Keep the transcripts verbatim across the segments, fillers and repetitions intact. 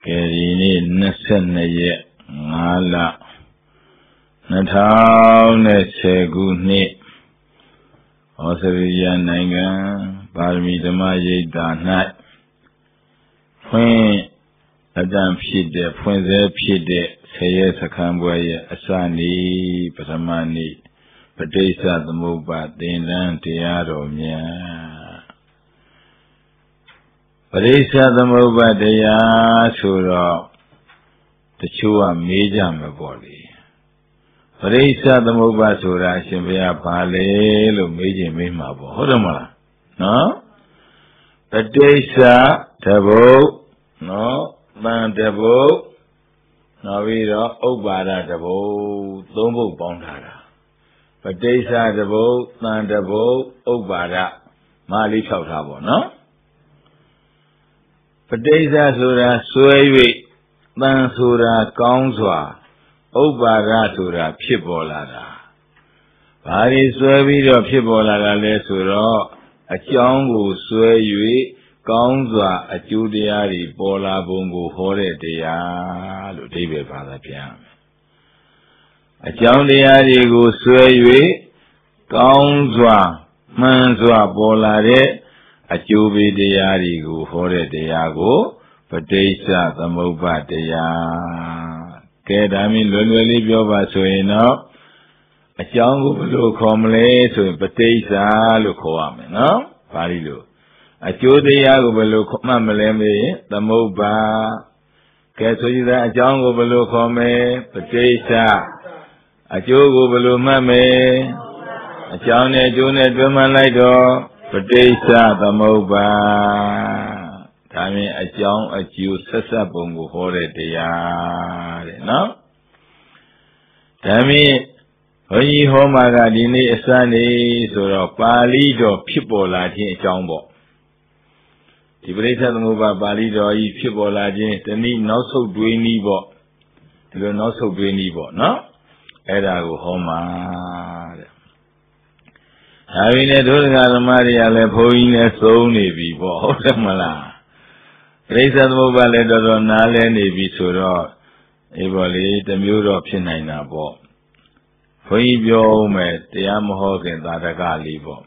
Kerini Nasanaya Ngala Natao Seguni Osiriya Nanga Parmidama Yeda Nat When Adam Pide, Puenze Pide, Saye Sakambwaya Asani Pasamani Padesa the Muba, Dinan Tiado Mia Padesa the Muba Dea Sura the Chua Majam body. Padesa the Muba Sura Shimbia Pale, Lumaji Mimabo, Hodamala. No? Padesa Tabo, no? Man Tabo, Navira, Obada Tabo, Dombo Bondara. Padesa Tabo, Man Tabo, Obada, Mali Chautabo, no? Padesa Sura, Suevi, Man Sura, Kanswa, Obada Sura, Pibolada. Pari Suevi of Pibolada Lesura, a Chongu Suevi, Kanswa, a Judiari, Bola Bungu, Hore Dea, David Father Piam. A Jondiari go Suevi, Kanswa, Manswa, Bolare, a Jubi Diari go, Hore Deago, Padesa, the Moba Dea. Kedami Lulu Biova Sueno, a Jongu Blue Comle, so Padesa, Lucoame, no? Parilu. A Judiago Belu Mamaleme, the Moba, Katoida, a Jongo Belu Come, Padesa, a Jogo Belu Mame, a Jone June Drummond Lido, Padesa, the Moba, Tami, a John, a Jew, Sessa Bungo, Hore Dea, no? Tami, when you home Magadini, a sunny, so Palido, people like in Jumbo. The Bresa Muba Balido, people like the need not so doing Nibo, you not so doing Nibo, no? Edago Homa. Having a Durga Maria Lepoin a Sony Vivo, Hotamala. Bresa Muba Ledo Nale Nevi Suro, Evoli, the Muro of Chinaina Bo. Foibio me, the Amhog and Tadaga Libo.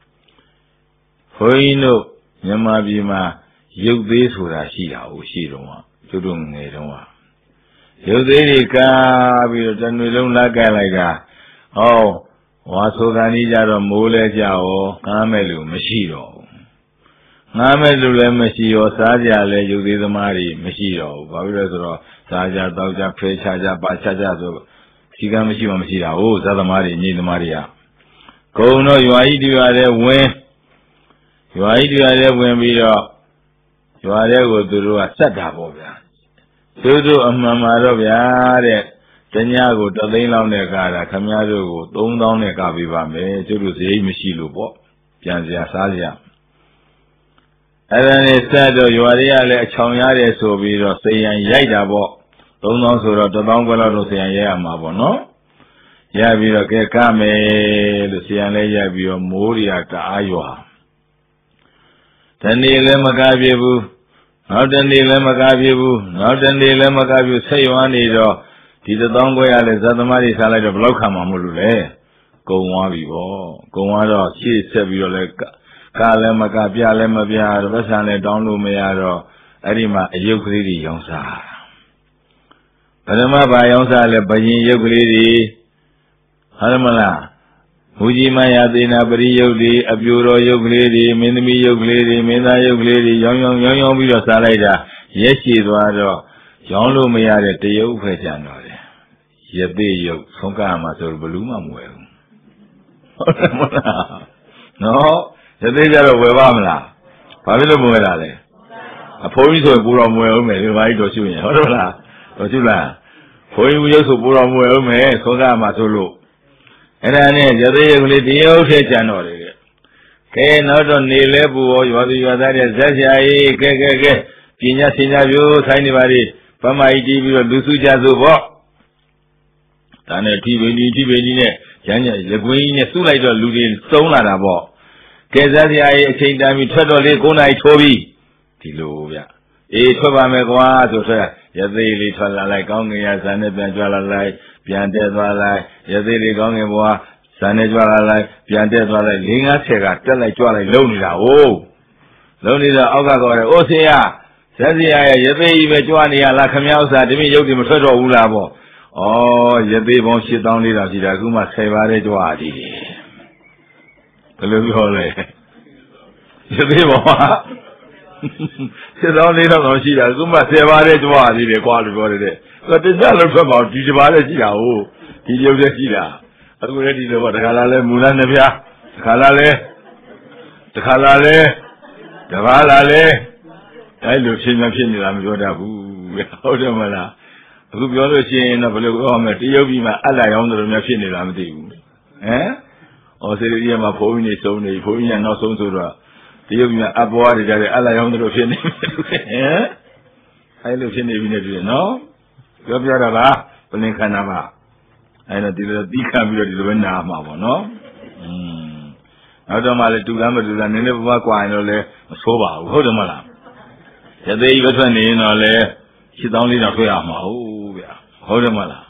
Foino. Yamabima, you this would I see how she don't want to do Nedoma. You did it, Gabi, then we don't like that. Oh, what's so that need a mole jao, Camelu, Machiro. Namelu, Machio, Saja, let you be the Mari, Machiro, Bavirazro, Saja, Doja, Prechaja, Bachaja, Sigamashima Machira, oh, Sadamari, need the Maria. Go no, you are you are there when. You are there when we are. You are there go to a set up of ya. So do a mamma of ya, Tanyago, the lane on the gara, Camaro, don't down the Gaviva, me, to do the Michilu, Pianzia Salia. And then it said, you are there, like Chonyare, so we are saying Yaida, don't know so that the Bangala say Yamabo, no? Yavi, Kame, Lucian Yavi, Moria, Ayoha. Tandi Lemagabu, not Tandi Lemagabu, not Tandi Lemagabu, say one either. Did the Dongo Alexandamari salad of Locamamule? Go on, vivo, go on, she said you like Kalemagabia, Lemabia, Vesane, Donlu Meado, Edima, Euclidi, Yonsa. Padama by Yonsa, Lebayin, Euclidi, Haramala. Muji Mayadina Bari Yogli, Aburo Yogli, Minimi Yogli, Mina Yogli, Young Young Young Young Video Salida, yes, she is one of John Lumia, the Yog Fetiano. Yet they Yog, Sonkama, or Baluma well. No, the days are Webamla, Pavilo Muerale. A police of Buram well, may invite to you, Hola, Otula. For you also Buram well, may Sonkama Solo. And then the old channel. Can not only level you are the Zazia, Gege, Pina Sinabu, Tiny Bari, Pama I D, Lusu Jazubo. Tana T V, T V, Janya, the Queen, Sulita, Ludin, Sonarabo. Kazazia, exchange them in Totally, Gona Toby. Tilovia. အေးထွက်ပါမယ်ကွာဆိုထွက်ရသေးလေးထွက်လာလိုက်ကောင်းငင်ရဇာနဲ့ပြန်ကြွလာလိုက်ပြန်တက်သွားလိုက်ရသေးလေးကောင်းငင်ဘွားဇာနဲ့ကြွလာလိုက်ပြန်တက်သွားလိုက်လေးငါးဆယ်ကတက်လိုက်ကြွလိုက်လုံနေတာဟုတ်လုံနေတော့အောက်ကကောတယ်အိုးဆေးရဇက်စီရရဲ့ရသေးကြီးပဲကြွနေရလားခမဥစ္စာဒီမိရုပ်တွေမထွက်တော့ဘူးလားပေါ့ဩရသေးပေါင်းရှစ်သောင်းလေးတောင်ရှိတာအခုမှဆယ်ပါးလေးကြွတည်တယ်ဘယ်လိုပြောလဲရသေးပေါင်းရှစ်သောင်းလေးတောင်ရှိတာအခုမှဆယ်ပါးလေးကြွတည်တယ်ကွာလို့ပြောတယ်တဲ့ဆိုတော့တရားလုံးထွက်ပါဒီတစ်ပါးလေးရှိတာဟုတ်ဒီရုပ်လေးရှိတာအခုလည်းဒီလိုပေါ့တခါလာလဲမူလနှစ်ပြားတခါလာလဲတခါလာလဲတပါးလာလဲအဲ့လိုဖြစ်မှဖြစ်နေတာမပြောတတ်ဘူးဟုတ်တယ်မလားအခုပြောလို့ရှိရင်တော့ဘယ်လိုပြောမလဲတရုတ်ပြည်မှာအလာရောင်းတယ်များဖြစ်နေတာမသိဘူးဟမ်ဩစေရီရမှာဘုန်းကြီးနေဆုံးနေဘုန်းကြီးကနောက်ဆုံးဆိုတော့တရုတ်ပြည်မှာအပွားတွေကြတဲ့အလာရောင်းတယ်ဖြစ်နေဟမ်အဲ့လိုဖြစ်နေပြီနဲ့တွေ့နော်ပြောပြတာပါပလင်ခန္ဓာပါအဲ့တော့ဒီလိုသီးခံပြီးတော့ဒီလိုပဲနာမှာပေါ့နော်อืมနောက်တော့မှလည်းတူလားမတူလားနည်းနည်းဘဝကွာရင်တော့လည်းမဆိုးပါဘူးဟုတ်တယ်မလားရသေးကြီးပဲထွက်နေရင်တော့လည်းရှစ်သောင်းလေးတော့ထွက်ရမှာဟုတ်ဗျာဟုတ်တယ်မလား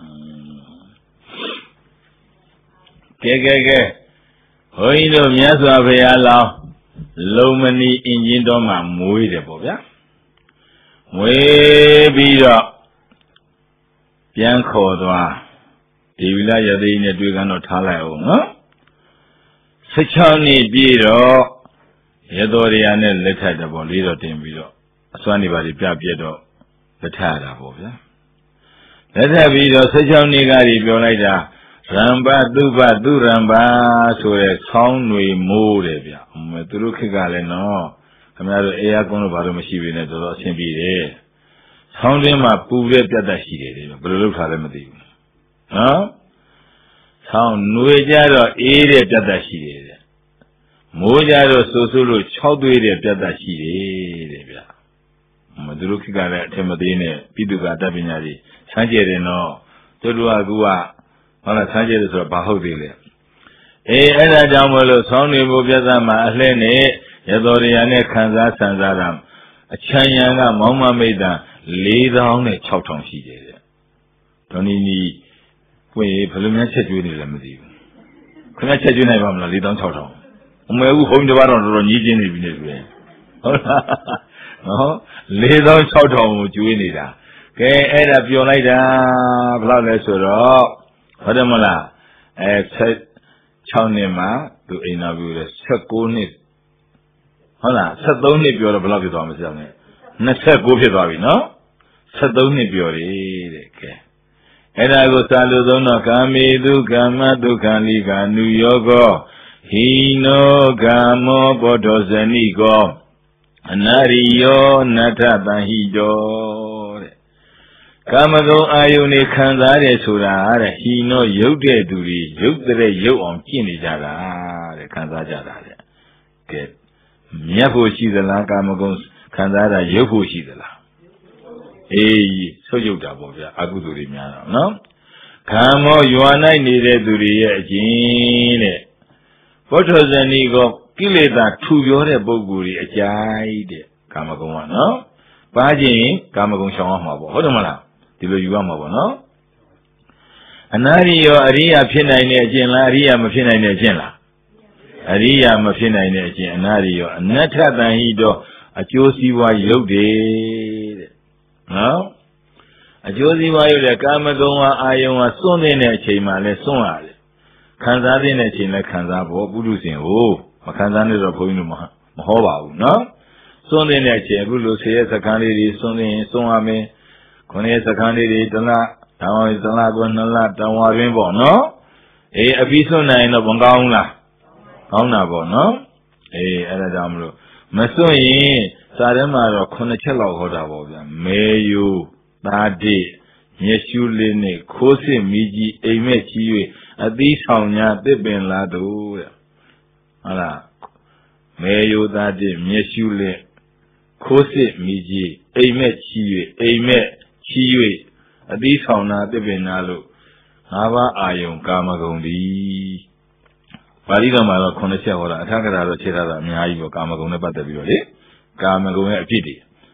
ကဲကဲကဲဘုန်းကြီးတို့မြတ်စွာဘုရားလောင်းလုံမဏီအင်ဂျင်တော်မှာမွေးတယ်ပေါ့ဗျာမွေးပြီးတော့ပြန်ခေါ်သွားဒေဝီလာရသေးနဲ့တွေ့ကန်တော့ထားလိုက်အောင်နော်ဆယ်ခြောက်နှစ်ပြည့်တော့ရတော်ရရနဲ့လက်ထပ်တယ်ပေါ့လေးတော့တင်ပြီးတော့အစွမ်းနေပါလိပြပြက်တော့လက်ထပ်ရတာပေါ့ဗျာလက်ထပ်ပြီးတော့ဆယ်ခြောက်နှစ်ကကြီးပြောလိုက်တာရံပတုပသူရံပါဆိုတဲ့ဆောင်းတွေမိုးတယ်ဗျအမေသူတို့ခေတ်ကလည်းနော်ခင်ဗျားတို့အေးရကွန်းလို့ဘာလို့မရှိပေနဲ့တော်တော်အဆင်ပြေတယ်ဆောင်းတွင်းမှာပူတဲ့ပြတ်တတ်ရှိတယ်လေဘယ်လိုလုပ်ထားလဲမသိဘူးနော်ဆောင်းຫນွေကြတော့အေးတဲ့ပြတ်တတ်ရှိတယ်တဲ့မိုးကြတော့ဆူဆူလို့ခြောက်သွေးတဲ့ပြတ်တတ်ရှိတယ်တဲ့ဗျမသူတို့ခေတ်ကလည်းအထင်မသေးနဲ့ပိတုကတပညာကြီးဆန်းကျယ်တယ်နော်တို့တို့ကကူကဟုတ်လားဆန်းကျယ်တယ်ဆိုတော့ဘာဟုတ်သေးလဲအေးအဲ့ဒါကြောင့်မလို့ဆောင်းနေဖို့ပြတ်သားမှာအလှဲ့နဲ့ရတော်ရရနဲ့ခံစားဆန်စားတာအချမ်းရံကမောင်းမမိတ်တာလေးသောင်းနဲ့ခြောက်ထောင်ရှိတယ်တဲ့ဒေါ်နီနီပွင့်ဘယ်လိုများချက်ကျွေးနေလဲမသိဘူးခင်ဗျချက်ကျွေးနိုင်ပါမလားလေးသောင်းခြောက်ထောင်အမေဦးဘုန်းကြီးတစ်ပါးတော့တော်တော်ညီးကျင်းနေပြီနေဆိုရင်ဟုတ်လားနော်လေးသောင်းခြောက်ထောင်ကိုကျွေးနေတာကဲအဲ့ဒါပြောလိုက်တာဘယ်လောက်လဲဆိုတော့ဟုတ်တယ်မလားအဲဆက်ခြောက်နှစ်မှာသူအိမ်တော်ပြုတယ်ဆယ်ကိုးနှစ်ဟုတ်လားဆယ်သုံးနှစ်ပြောတော့ဘယ်လောက်ဖြစ်သွားမလဲနဲ့နှစ်ဆယ်ကိုးဖြစ်သွားပြီနော်ဆယ်သုံးနှစ်ပြောတယ်တဲ့ကဲအဲ့ဒါကိုစာလို့သုံးတော့ကာမေတုကာမဒုက္ခလိကာနုယောကောဟိနောကာမောဘောဓောဇဏိကောအနာရိယောနတ္ထတံဟိတောတဲ့ကာမဂုဏ်အာယုန်နေခံစားတယ်ဆိုတာတဲ့ဟိနောရုပ်တဲ့သူတွေရုပ်တဲ့ရုပ်အောင်ကျင့်နေကြတာတဲ့ခံစားကြတာတဲ့ကဲမြတ်ဖို့ရှိသလားကာမဂုဏ်ခံစားတာရုပ်ဖို့ရှိသလားအေးဆုပ်ယုတ်တာပေါ့ဗျာအကုသိုလ်တွေများတော့နော်ခံမောယွာ၌နေတဲ့သူတွေရဲ့အကျင့်တဲ့ဘောဓဇဏီကောကိလေသာထူပြောတဲ့ပုဂ္ဂိုလ်တွေအကြိုက်တဲ့ကာမဂုဏ်ကနော်ပါခြင်းကာမဂုဏ်ရှောင်ရမှာပေါ့ဟုတ်တယ်မလားဒီလိုယူရမှာပေါ့နော်အနာရိယောအရိယာဖြစ်နိုင်တဲ့အကျင့်လားအရိယာမဖြစ်နိုင်တဲ့အကျင့်လားအရိယာမဖြစ်နိုင်တဲ့အကျင့်အနာရိယောအနတ္ထတံဟိတောအကျိုးစီးပွားရုပ်တယ်တဲ့နော်အကျိုးစီးပွားရုပ်တဲ့ကာမဂုဏ်ဟာအာယုံဟာစွန့်တဲ့အချိန်မှလည်းစွန့်ရတယ်ခံစားတဲ့အချိန်လည်းခံစားဖို့ပုထုဇဉ်ဟိုမခံစားနေတော့ဘုန်းကြီးတို့မမဟောပါဘူးနော်စွန့်တဲ့အချိန်အခုလိုဆယ်ရက်စခန်းလေးတွေစွန့်နေရင်စွန့်ရမယ်ခုနှစ်ရက်စခန်းလေးတွေတလားတောင်းတလားကနှစ်လတောင်းဝရင်းပေါ့နော်အေးအပြီးစွန့်နိုင်တော့မကောင်းလားကောင်းတာပေါ့နော်အေးအဲ့ဒါကြောင့်မလို့မစွန့်ရင်စာထဲမှာတော့ခုနှစ်ချက်လောက်ဟောတာပေါ့ဗျာမေယူသားတိမျက်ရှုလေးနဲ့ခိုးစစ်မိကြီးအိမ်မက်ကြီး၍အသီးဆောင်ညာတစ်ပင်လာသူတဲ့ဟုတ်လားမေယူသားတိမျက်ရှုလေးခိုးစစ်မိကြီးအိမ်မက်ကြီး၍အိမ်မက်ကြီး၍အသီးဆောင်နာတစ်ပင်လာလို့ငါးပါးအာယုံကာမဂုဏ်သည်ပါဠိတော်မှာတော့ခုနှစ်ချက်ဟောတာအထက်ကရာတော့ခြေထားတာအများကြီးပေါ့ကာမဂုဏ်နဲ့ပတ်သက်ပြီးတော့လေကာမဂုဏ်ရဲ့အဖြစ်တွေ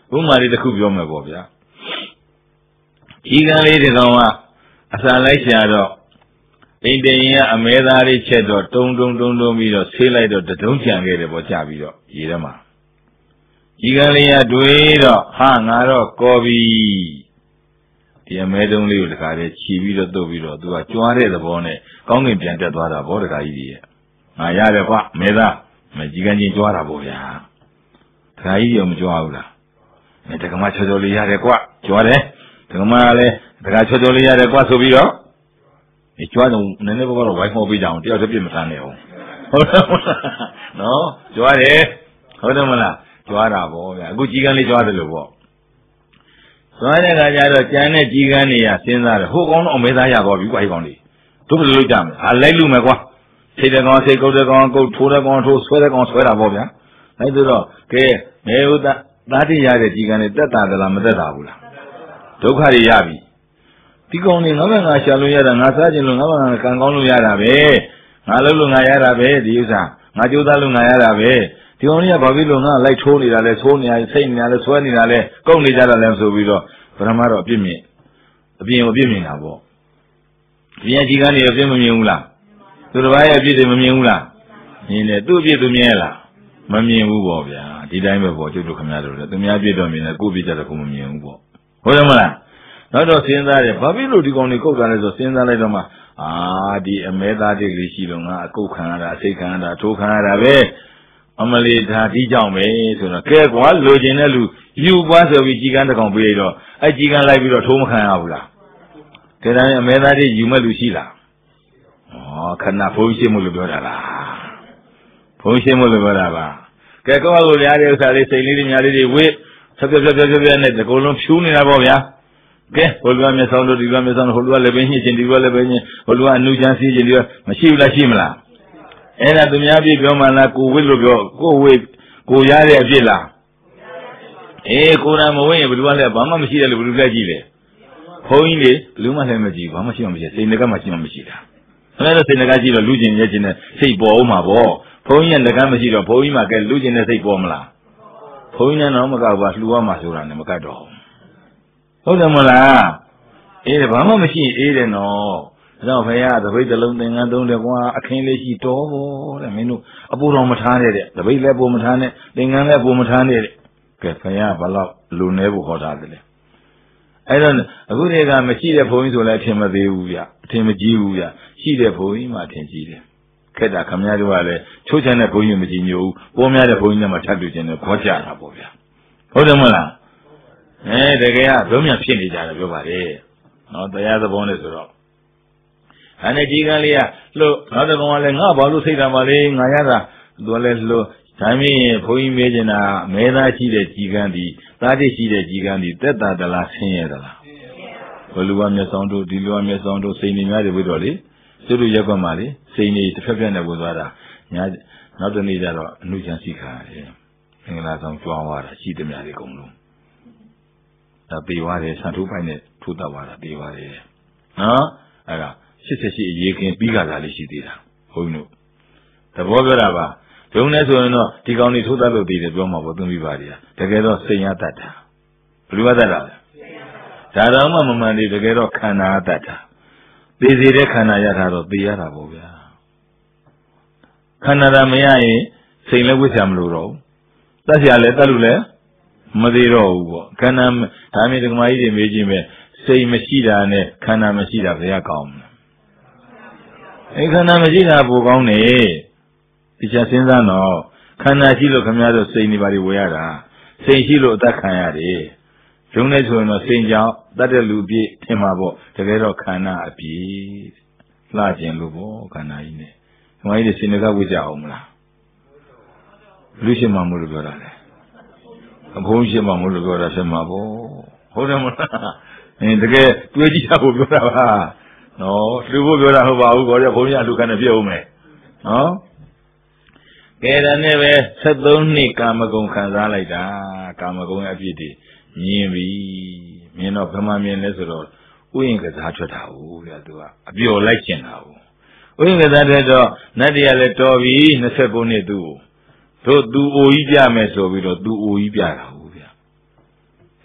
ဥမာလေးတစ်ခုပြောမယ်ပေါ့ဗျာကြီးကန်းလေးဒီကောင်ကအစာလိုက်ရှာတော့အိမ်တင်ရင်ကအမဲသားလေးချက်တော့တုံတုံတုံတုံပြီးတော့ဆေးလိုက်တော့တတုံးချံခဲ့တယ်ပေါ့ကြပြီးတော့ရေထဲမှာကြီးကန်းလေးကတွေးတော့ဟာငါတော့ကော်ပြီဒီအမဲတုံးလေးကိုတခါတည်းခြီးပြီးတော့တုပ်ပြီးတော့သူကကြွားတဲ့သဘောနဲ့ကောင်းကင်ပြန်တက်သွားတာဗောတခါကြီးကြီးရဲ့ငါရတယ်ကွမဲသားမကြီးကန်းချင်းကြွားတာဗောဗျာတခါကြီးရောမကြွားဘူးလားအဲတက္ကမချောချောလေးရတယ်ကွကြွားတယ်တက္ကမလည်းတခါချောချောလေးရတယ်ကွဆိုပြီးတော့ဒီကြွားတော့နည်းနည်းပေါ့တော့ဝိုင်းမောပေးကြအောင်တယောက်တည်းပြစ်မထမ်းနဲ့အောင်ဟုတ်တယ်မလားနော်ကြွားတယ်ဟုတ်တယ်မလားကြွားတာဗောဗျာအခုကြီးကန်းလေးကြွားတယ်လို့ဗောကြွားတဲ့ခါကျတော့ကြံတဲ့ကြီးကန်းနေရစဉ်းစားတယ်ဟိုကောင်တော့အမဲသားရသွားပြီကွာဒီကောင်လေးတို့ဘယ်လိုလုပ်ကြမလဲဟာလိုက်လို့မယ်ကွာစိတ်တကောင်စိတ်ကုတ်တကောင်ကုတ်ထိုးတဲ့ကောင်ထိုးဆွဲတဲ့ကောင်ဆွဲတာဗောဗျာအဲဒါတော့ကဲငယ်ဦးသားသားတိရတဲ့ကြီးကန်းလေးတက်တာသလားမတက်တာဘူးလားဒုက္ခတွေရပြီဒီကောင်နေငါမငါရှာလို့ရတာငါစားခြင်းလို့ငါမငါကံကောင်းလို့ရတာပဲငါလုပ်လို့ငါရတာပဲဒီဥစ္စာငါကြိုးစားလို့ငါရတာပဲဒီကောင်ကြီးကဘာဖြစ်လို့ငါလိုက်ထိုးနေတာလဲထိုးနေတာစိတ်နေတာလဲဆွဲနေတာလဲကုတ်နေကြတာလဲဆိုပြီးတော့ဗရမတော့အပြစ်မြင်အပြင်ကိုအပြစ်မြင်တာပေါ့ဒီအကြီးကန်းနေအပြစ်မမြင်ဘူးလားသူတစ်ပါးရဲ့အပြစ်တွေမမြင်ဘူးလားမြင်တယ်သူ့အပြစ်သူမြင်လားမမြင်ဘူးပေါ့ဗျာဒီတိုင်းပဲပေါ့ကျုပ်တို့ခင်ဗျားတို့လည်းသူများပြစ်တော့မြင်တယ်ကိုယ့်ပြစ်ကြတော့ကိုမမြင်ဘူးပေါ့ဟုတ်တယ်မလားနောက်တော့စဉ်းစားတယ်ဘာဖြစ်လို့ဒီကောင်တွေကုတ်တာလဲဆိုစဉ်းစားလိုက်တော့မှအာဒီအမဲသားတိတ်ကလေးရှိတော့ငါအကုတ်ခံရတာအစိတ်ခံရတာထိုးခံရတာပဲအမလီဒါဒီကြောင့်ပဲဆိုတော့ကဲကွာလိုချင်တဲ့လူယူပွားဆိုပြီးကြီးကန်းတစ်ကောင်ပေးတော့အဲကြီးကန်းလိုက်ပြီးတော့ထိုးမခံရဘူးလားကဲဒါနဲ့အမဲသားတိတ်ယူမဲ့လူရှိလားဩခဏဘုန်းကြီးရှင်းမို့လို့ပြောတာလားဘုန်းကြီးရှင်းမို့လို့ပြောတာပါကဲကောက်ကိုရတဲ့ဥစ္စာလေးစိတ်လေးတွေညာလေးတွေဝိဖြတ်ဖြတ်ဖြတ်ဖြတ်ဖြတ်နဲ့ဒီကုလုံးဖြူးနေတာပေါ့ဗျာကဲဟိုလူကမျက်စောင်းတို့ဒီကမျက်စောင်းဟိုလူကလည်းပဲညှစ်ချင်းဒီလူကလည်းပဲညှစ်ဟိုလူကအနုချမ်းစီးချင်းဒီကမရှိဘူးလားရှိမလားအဲ့ဒါသူများပြပြောမှလားကိုဝိလို့ပြောကိုဝိကိုရတဲ့အဖြစ်လားအေးကိုယ်တိုင်မဝိရင်ဘယ်သူကလည်းဘာမှမရှိတယ်လို့ဘယ်သူလက်ကြည့်လဲဘုန်းကြီးလေဘယ်သူမှလည်းမကြည့်ဘာမှရှိမှမရှိစိတ်ငကမှရှိမှမရှိတာအဲ့ဒါစိတ်ငကကြည့်တော့လူကျင်ရဲ့ကျင်နဲ့စိတ်ပေါ်အောင်မှာပေါ့ဘုန်းကြီးကငကမရှိတော့ဘုန်းကြီးမှကဲလူကျင်တဲ့စိတ်ပေါ်မလားဘုန်းကြီးကတော့မကောက်ပါလှူရမှာဆိုတာနဲ့မကတ်တော့ဟုတ်တယ်မလားအေးဘာမှမရှိအေးတယ်နော်ဒါတော့ဖေရသပိတ်တစ်လုံးသင်္ကန်းသုံးတယ်ကွာအခင်းလေးရှိတော်တဲ့မင်းတို့အပူတော်မထားနဲ့တဲ့သပိတ်လည်းပူမထားနဲ့သင်္ကန်းလည်းပူမထားနဲ့တဲ့ကဲဖေရဘလောက်လူနေဖို့ခေါ်တာတယ်လေအဲ့တော့အခုတည်းကမရှိတဲ့ဘုန်းကြီးဆိုလည်းအထင်မသေးဘူးဗျအထင်မကြီးဘူးဗျရှိတဲ့ဘုန်းကြီးမှအထင်ကြီးတယ်ခက်တာခမည်းတော်ကလည်းချိုးချမ်းတဲ့ဘုန်းကြီးမကြီးညို့ဘူးပေါ်များတဲ့ဘုန်းကြီးနဲ့မှထပ်တွေ့ခြင်းနဲ့ခေါ်ကြတာပေါ့ဗျဟုတ်တယ်မလားအဲတကယ်ကဘုံမြန်ဖြစ်နေကြတယ်ပြောပါလေနော်တရားသဘောနဲ့ဆိုတော့အဲ့ဒီကြီးကန်းလေးကလှုပ်နောက်တစ်ကောင်ကလည်းငါဘာလို့စိတ်ဓာတ်ပါလေငါရတာသူကလည်းလှုပ်ဒါမင်းဘုန်းကြီးမေးချင်တာမဲသားရှိတဲ့ကြီးကန်းဒီသားတိရှိတဲ့ကြီးကန်းဒီတက်တာတလားဆင်းရဲသလားဘလူကမျက်စောင်းတို့ဒီလူကမျက်စောင်းတို့စိန်နေများတယ်ပြီးတော့လေသူတို့ရက်ကွက်မှာလေစိန်နေတစ်ဖက်ဖက်နဲ့ဝင်သွားတာညာနောက်တစ်နေ့ကျတော့အနုချမ်းစီခါတယ်မင်္ဂလာဆောင်ကြွားသွားတာရှိသမျှတွေအကုန်လုံးဒါပေသွားတယ်ဆန်ထိုးပိုက်နဲ့ထိုးတတ်သွားတာပေသွားတယ်နော်အဲ့ဒါရှစ်ဆက်ရှိအရေးခင်းပြီးကြတာလေးရှိသေးတာဘုန်းကြီးတို့သဘောပြောတာပါဒုံနဲ့ဆိုရင်တော့ဒီကောင်တွေထိုးတတ်လို့သေးတယ်ပြောမှာပေါ့သူမိပါတွေကတကယ်တော့စိတ်ရတတ်တာဘယ်လိုတတ်တာလဲဒါတော့မှမမှန်သေးတကယ်တော့ခန္ဓာတတ်တာသေစေတဲ့ခန္ဓာရတာတော့သေရတာပေါ့ဗျာခန္ဓာသာမရရင်စိတ်လည်းဝိဆရာမလို့တော့တတ်เสียလည်းတတ်လို့လည်းမသေးတော့ဘူးပေါ့ခန္ဓာဒါမျိုးဒကမာကြီးတွေမေးကြည့်မယ်စိတ်မရှိတာနဲ့ခန္ဓာမရှိတာဘယ်ကောင်းမလဲအဲခန္ဓာမရှိတာပိုကောင်းနေဒီချက်စဉ်းစားတော့ခန္ဓာရှိလို့ခင်ဗျားတို့စိတ်နေပါလိဝေရတာစိတ်ရှိလို့အသက်ခံရတယ်ဂျုံနေဆိုရင်တော့စိတ်ကြောင့်တတ်တဲ့လူပြည့်ထင်မှာပေါ့တကယ်တော့ခန္ဓာအပြည့်လှကျင်လို့ပေါ့ခန္ဓာကြီးနဲ့ဒကမာကြီးတွေစိတ်ငကဝိကြအောင်မလားလူရှိမှမလို့ပြောတာလေအဘုန်းရှိမှမလို့ပြောတာဖြစ်မှာပေါ့ဟုတ်တယ်မလားအင်းတကယ်တွေးကြည့်တာကိုပြောတာပါနော်လူဖို့ပြောတာဟုတ်ပါဘူးခေါ်ရဘုန်းကြီးအလူခံနဲ့ပြည့်အောင်မယ်နော်ကဲဒါနဲ့ပဲဆက်သုံးနှစ်ကာမဂုဏ်ခံစားလိုက်တာကာမဂုဏ်ရဲ့အပြစ်တွေမြင်ပြီမြင်တော့ဘယ်မှမြင်လဲဆိုတော့ဥယျာဉ်ကစားထွက်တာဟုတ်ဗျာသူကအပျော်လိုက်ကျင်တာဟုတ်ဥယျာဉ်ကစားတဲ့တော့နတ်တရားလည်းတော်ပြီနှစ်ဆက်ကိုနှစ်သူ့တို့သူအိုကြီးပြမယ်ဆိုပြီးတော့သူအိုကြီးပြတာဟုတ်ဗျာ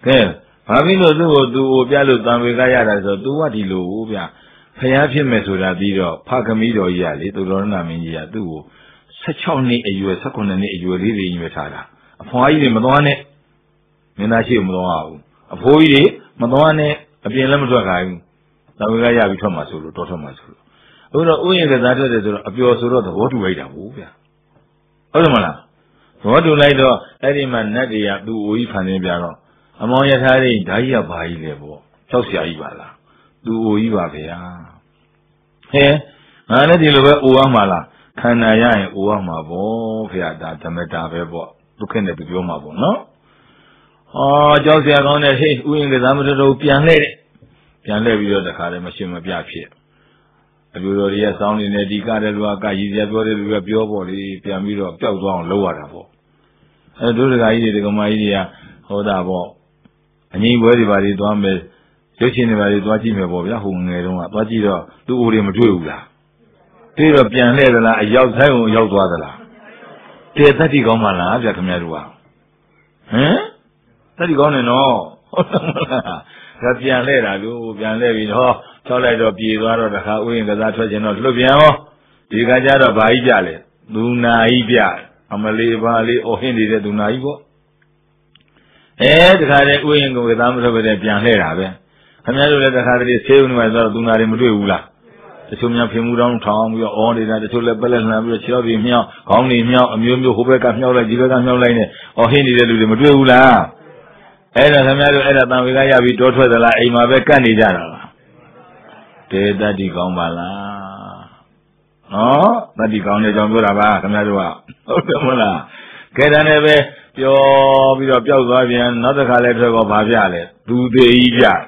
Ke, Babino do do Bialo Tamigaya, so do what he lo, Bia. Payafim Mesura, Pakamido Yali, to Ronaminia do. Such only a U S second and a U living in Vetada. A foy Madone, Minashi Moa, a foy, Madone, a Bielamuagai, Tamigaya become a solo, daughter Masulu. Oh, we the that is a pure sort of what to wait a movie. Odamana. What do I do? Any man, Nadia, do we find in Biano? Among your Harry, Dia by level. Tosia Ibala. Do Iva Vea. Here, I let you look Uamala. Can I Uama bo, Via that Meta Vebo, looking at the Yomabo, no? Oh, Josia on a hit, wing the Amateur Pian Lady. Pian Lady, the car machine of Yapia. A Buria sound in a decaded work, I easier to review your body, Piamiro, Pelton, lower. I do the idea to my idea, hold up. And you worry about it, one bit, judging about it, watching me, Bob, whom I don't want, what you do, him do. Take a pian leather, a yacht, yacht water. Take thirty gomala, Jackamedua. Eh? Thirty gone and all. That pian leather, do pian leather, oh, solid of Piedra, the Hawing, the that was not Lubiano. You got out of Baijale, Luna Ibia. Amali Valley or Hindi do Naibo. Eh, the Kade wing with Amra with a Pianera. I'm not let the Kade say when I do not Mudula. The Sumia Pimudan town, we are on it at the Tula Bella, we are shelving here, only here, a Mumu Hubeka Nola, Jiga Nola, or Hindi to the Mudula. And as a matter of Edda, we don't for the La Ima Candidana. Did that you come bala? No, that you can't let them go about Camarua. Oh, get an eve, your Vivian, not a collector of Baviale. Do they eat ya?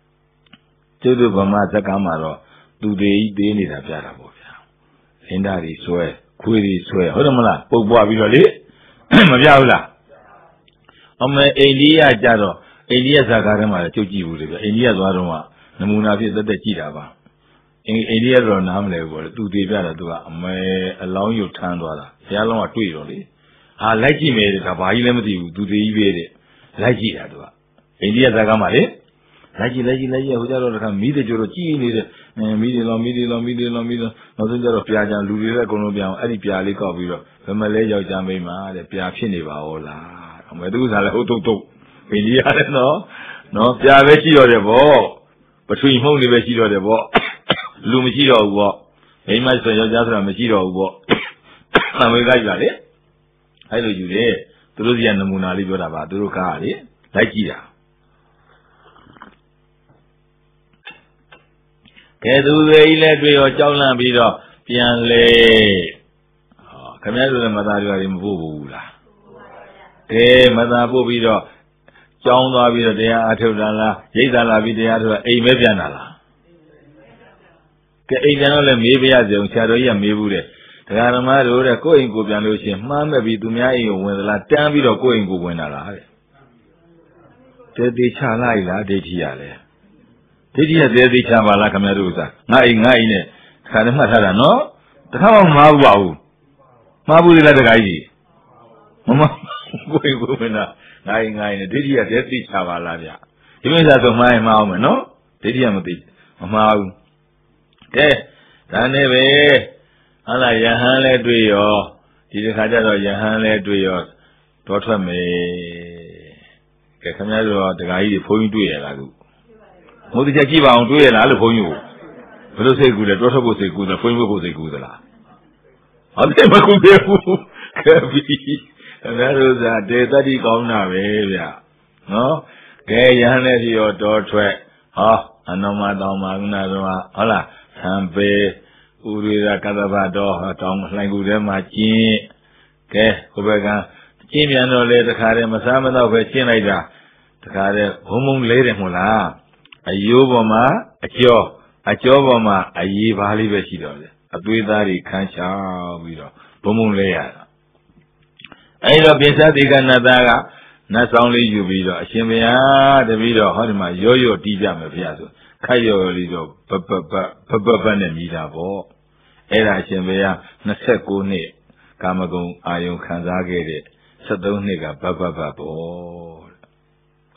To the Vamata Camaro, do they eat the need of Yarabovia? And that is swear, query swear. Hodamala, Pogua Vivali, Maviala. On my Elia Jaro, Elia Zagarama, Tuji, Elia Zaroma, Namuna is the Chirava. India or Namle, do the better to may allow you turn water. Yellow or two only. I like you made it up. I limited do the evade. Like you had. India Zagamare? Like you, like you, like you, who can meet the Jorochi, medium, medium, medium, medium, nothing of Piaja, Luvia, Colombia, any Piali Covio, the Malaya Jamima, the Piachineva, Ola. And we do that. India, no, no, Piavechi or the ball. Between whom the Vechi or the ball. Lumachiro walk. They might say, Jasra Machiro walk. I will like that. I know you there. Through the Anamuna Libera, Durukari, like here. Kedu the electric or Jaulan Bido, Pianle. Come here to the Madaria in Vula. Eh, Madabu Bido, John Davido, they are Atula, Yedala Vidia, a Medianala. Ke maybe as a shadow maybe the Aramado going go beyond ocean, Mamma be to me when the Latin video going go when I did the Chala, did he? Did he have the Chavala Camaruza? Nine nine, Kanamatara, no? The Kama Mabu Mabu the other guy. Mamma going go when nine nine, did he have the Chavala? Even that of my mama, no? Did he have the Mamma? Okay, Danebe, Allah Yahan do your, did you have that Yahan do your daughter may come out of the guy point to you. What did you give on to it? I'll phone you. But don't say good, the daughter will say good, the phone will say good. I'll never go there. And that was a day that he gone now, no? Gay Yahan your daughter, ah, and no matter Magna, Allah. Sampai Urira Kadavado, Tom Langudema Chin, Ke, Ubega, Chimiano led the Kare Masamada of a Chinaida, the Kare Humum lady Mula, a Yuboma, a Kyo, a Choboma, a Yi Valley Vesido, a Duidari Kancha Vido, Bumum Lea. I love Pinsadiga Nadaga, not only you video, a Shimia, the video, Honima, Yo Yo Tija Mafiazo. Kayo Lido, Papa, Papa, and Midabo. Era Chembea, Naseko Ne, Kamagon, Ayon Kanzagate, Sadon Nega, Papa Babo.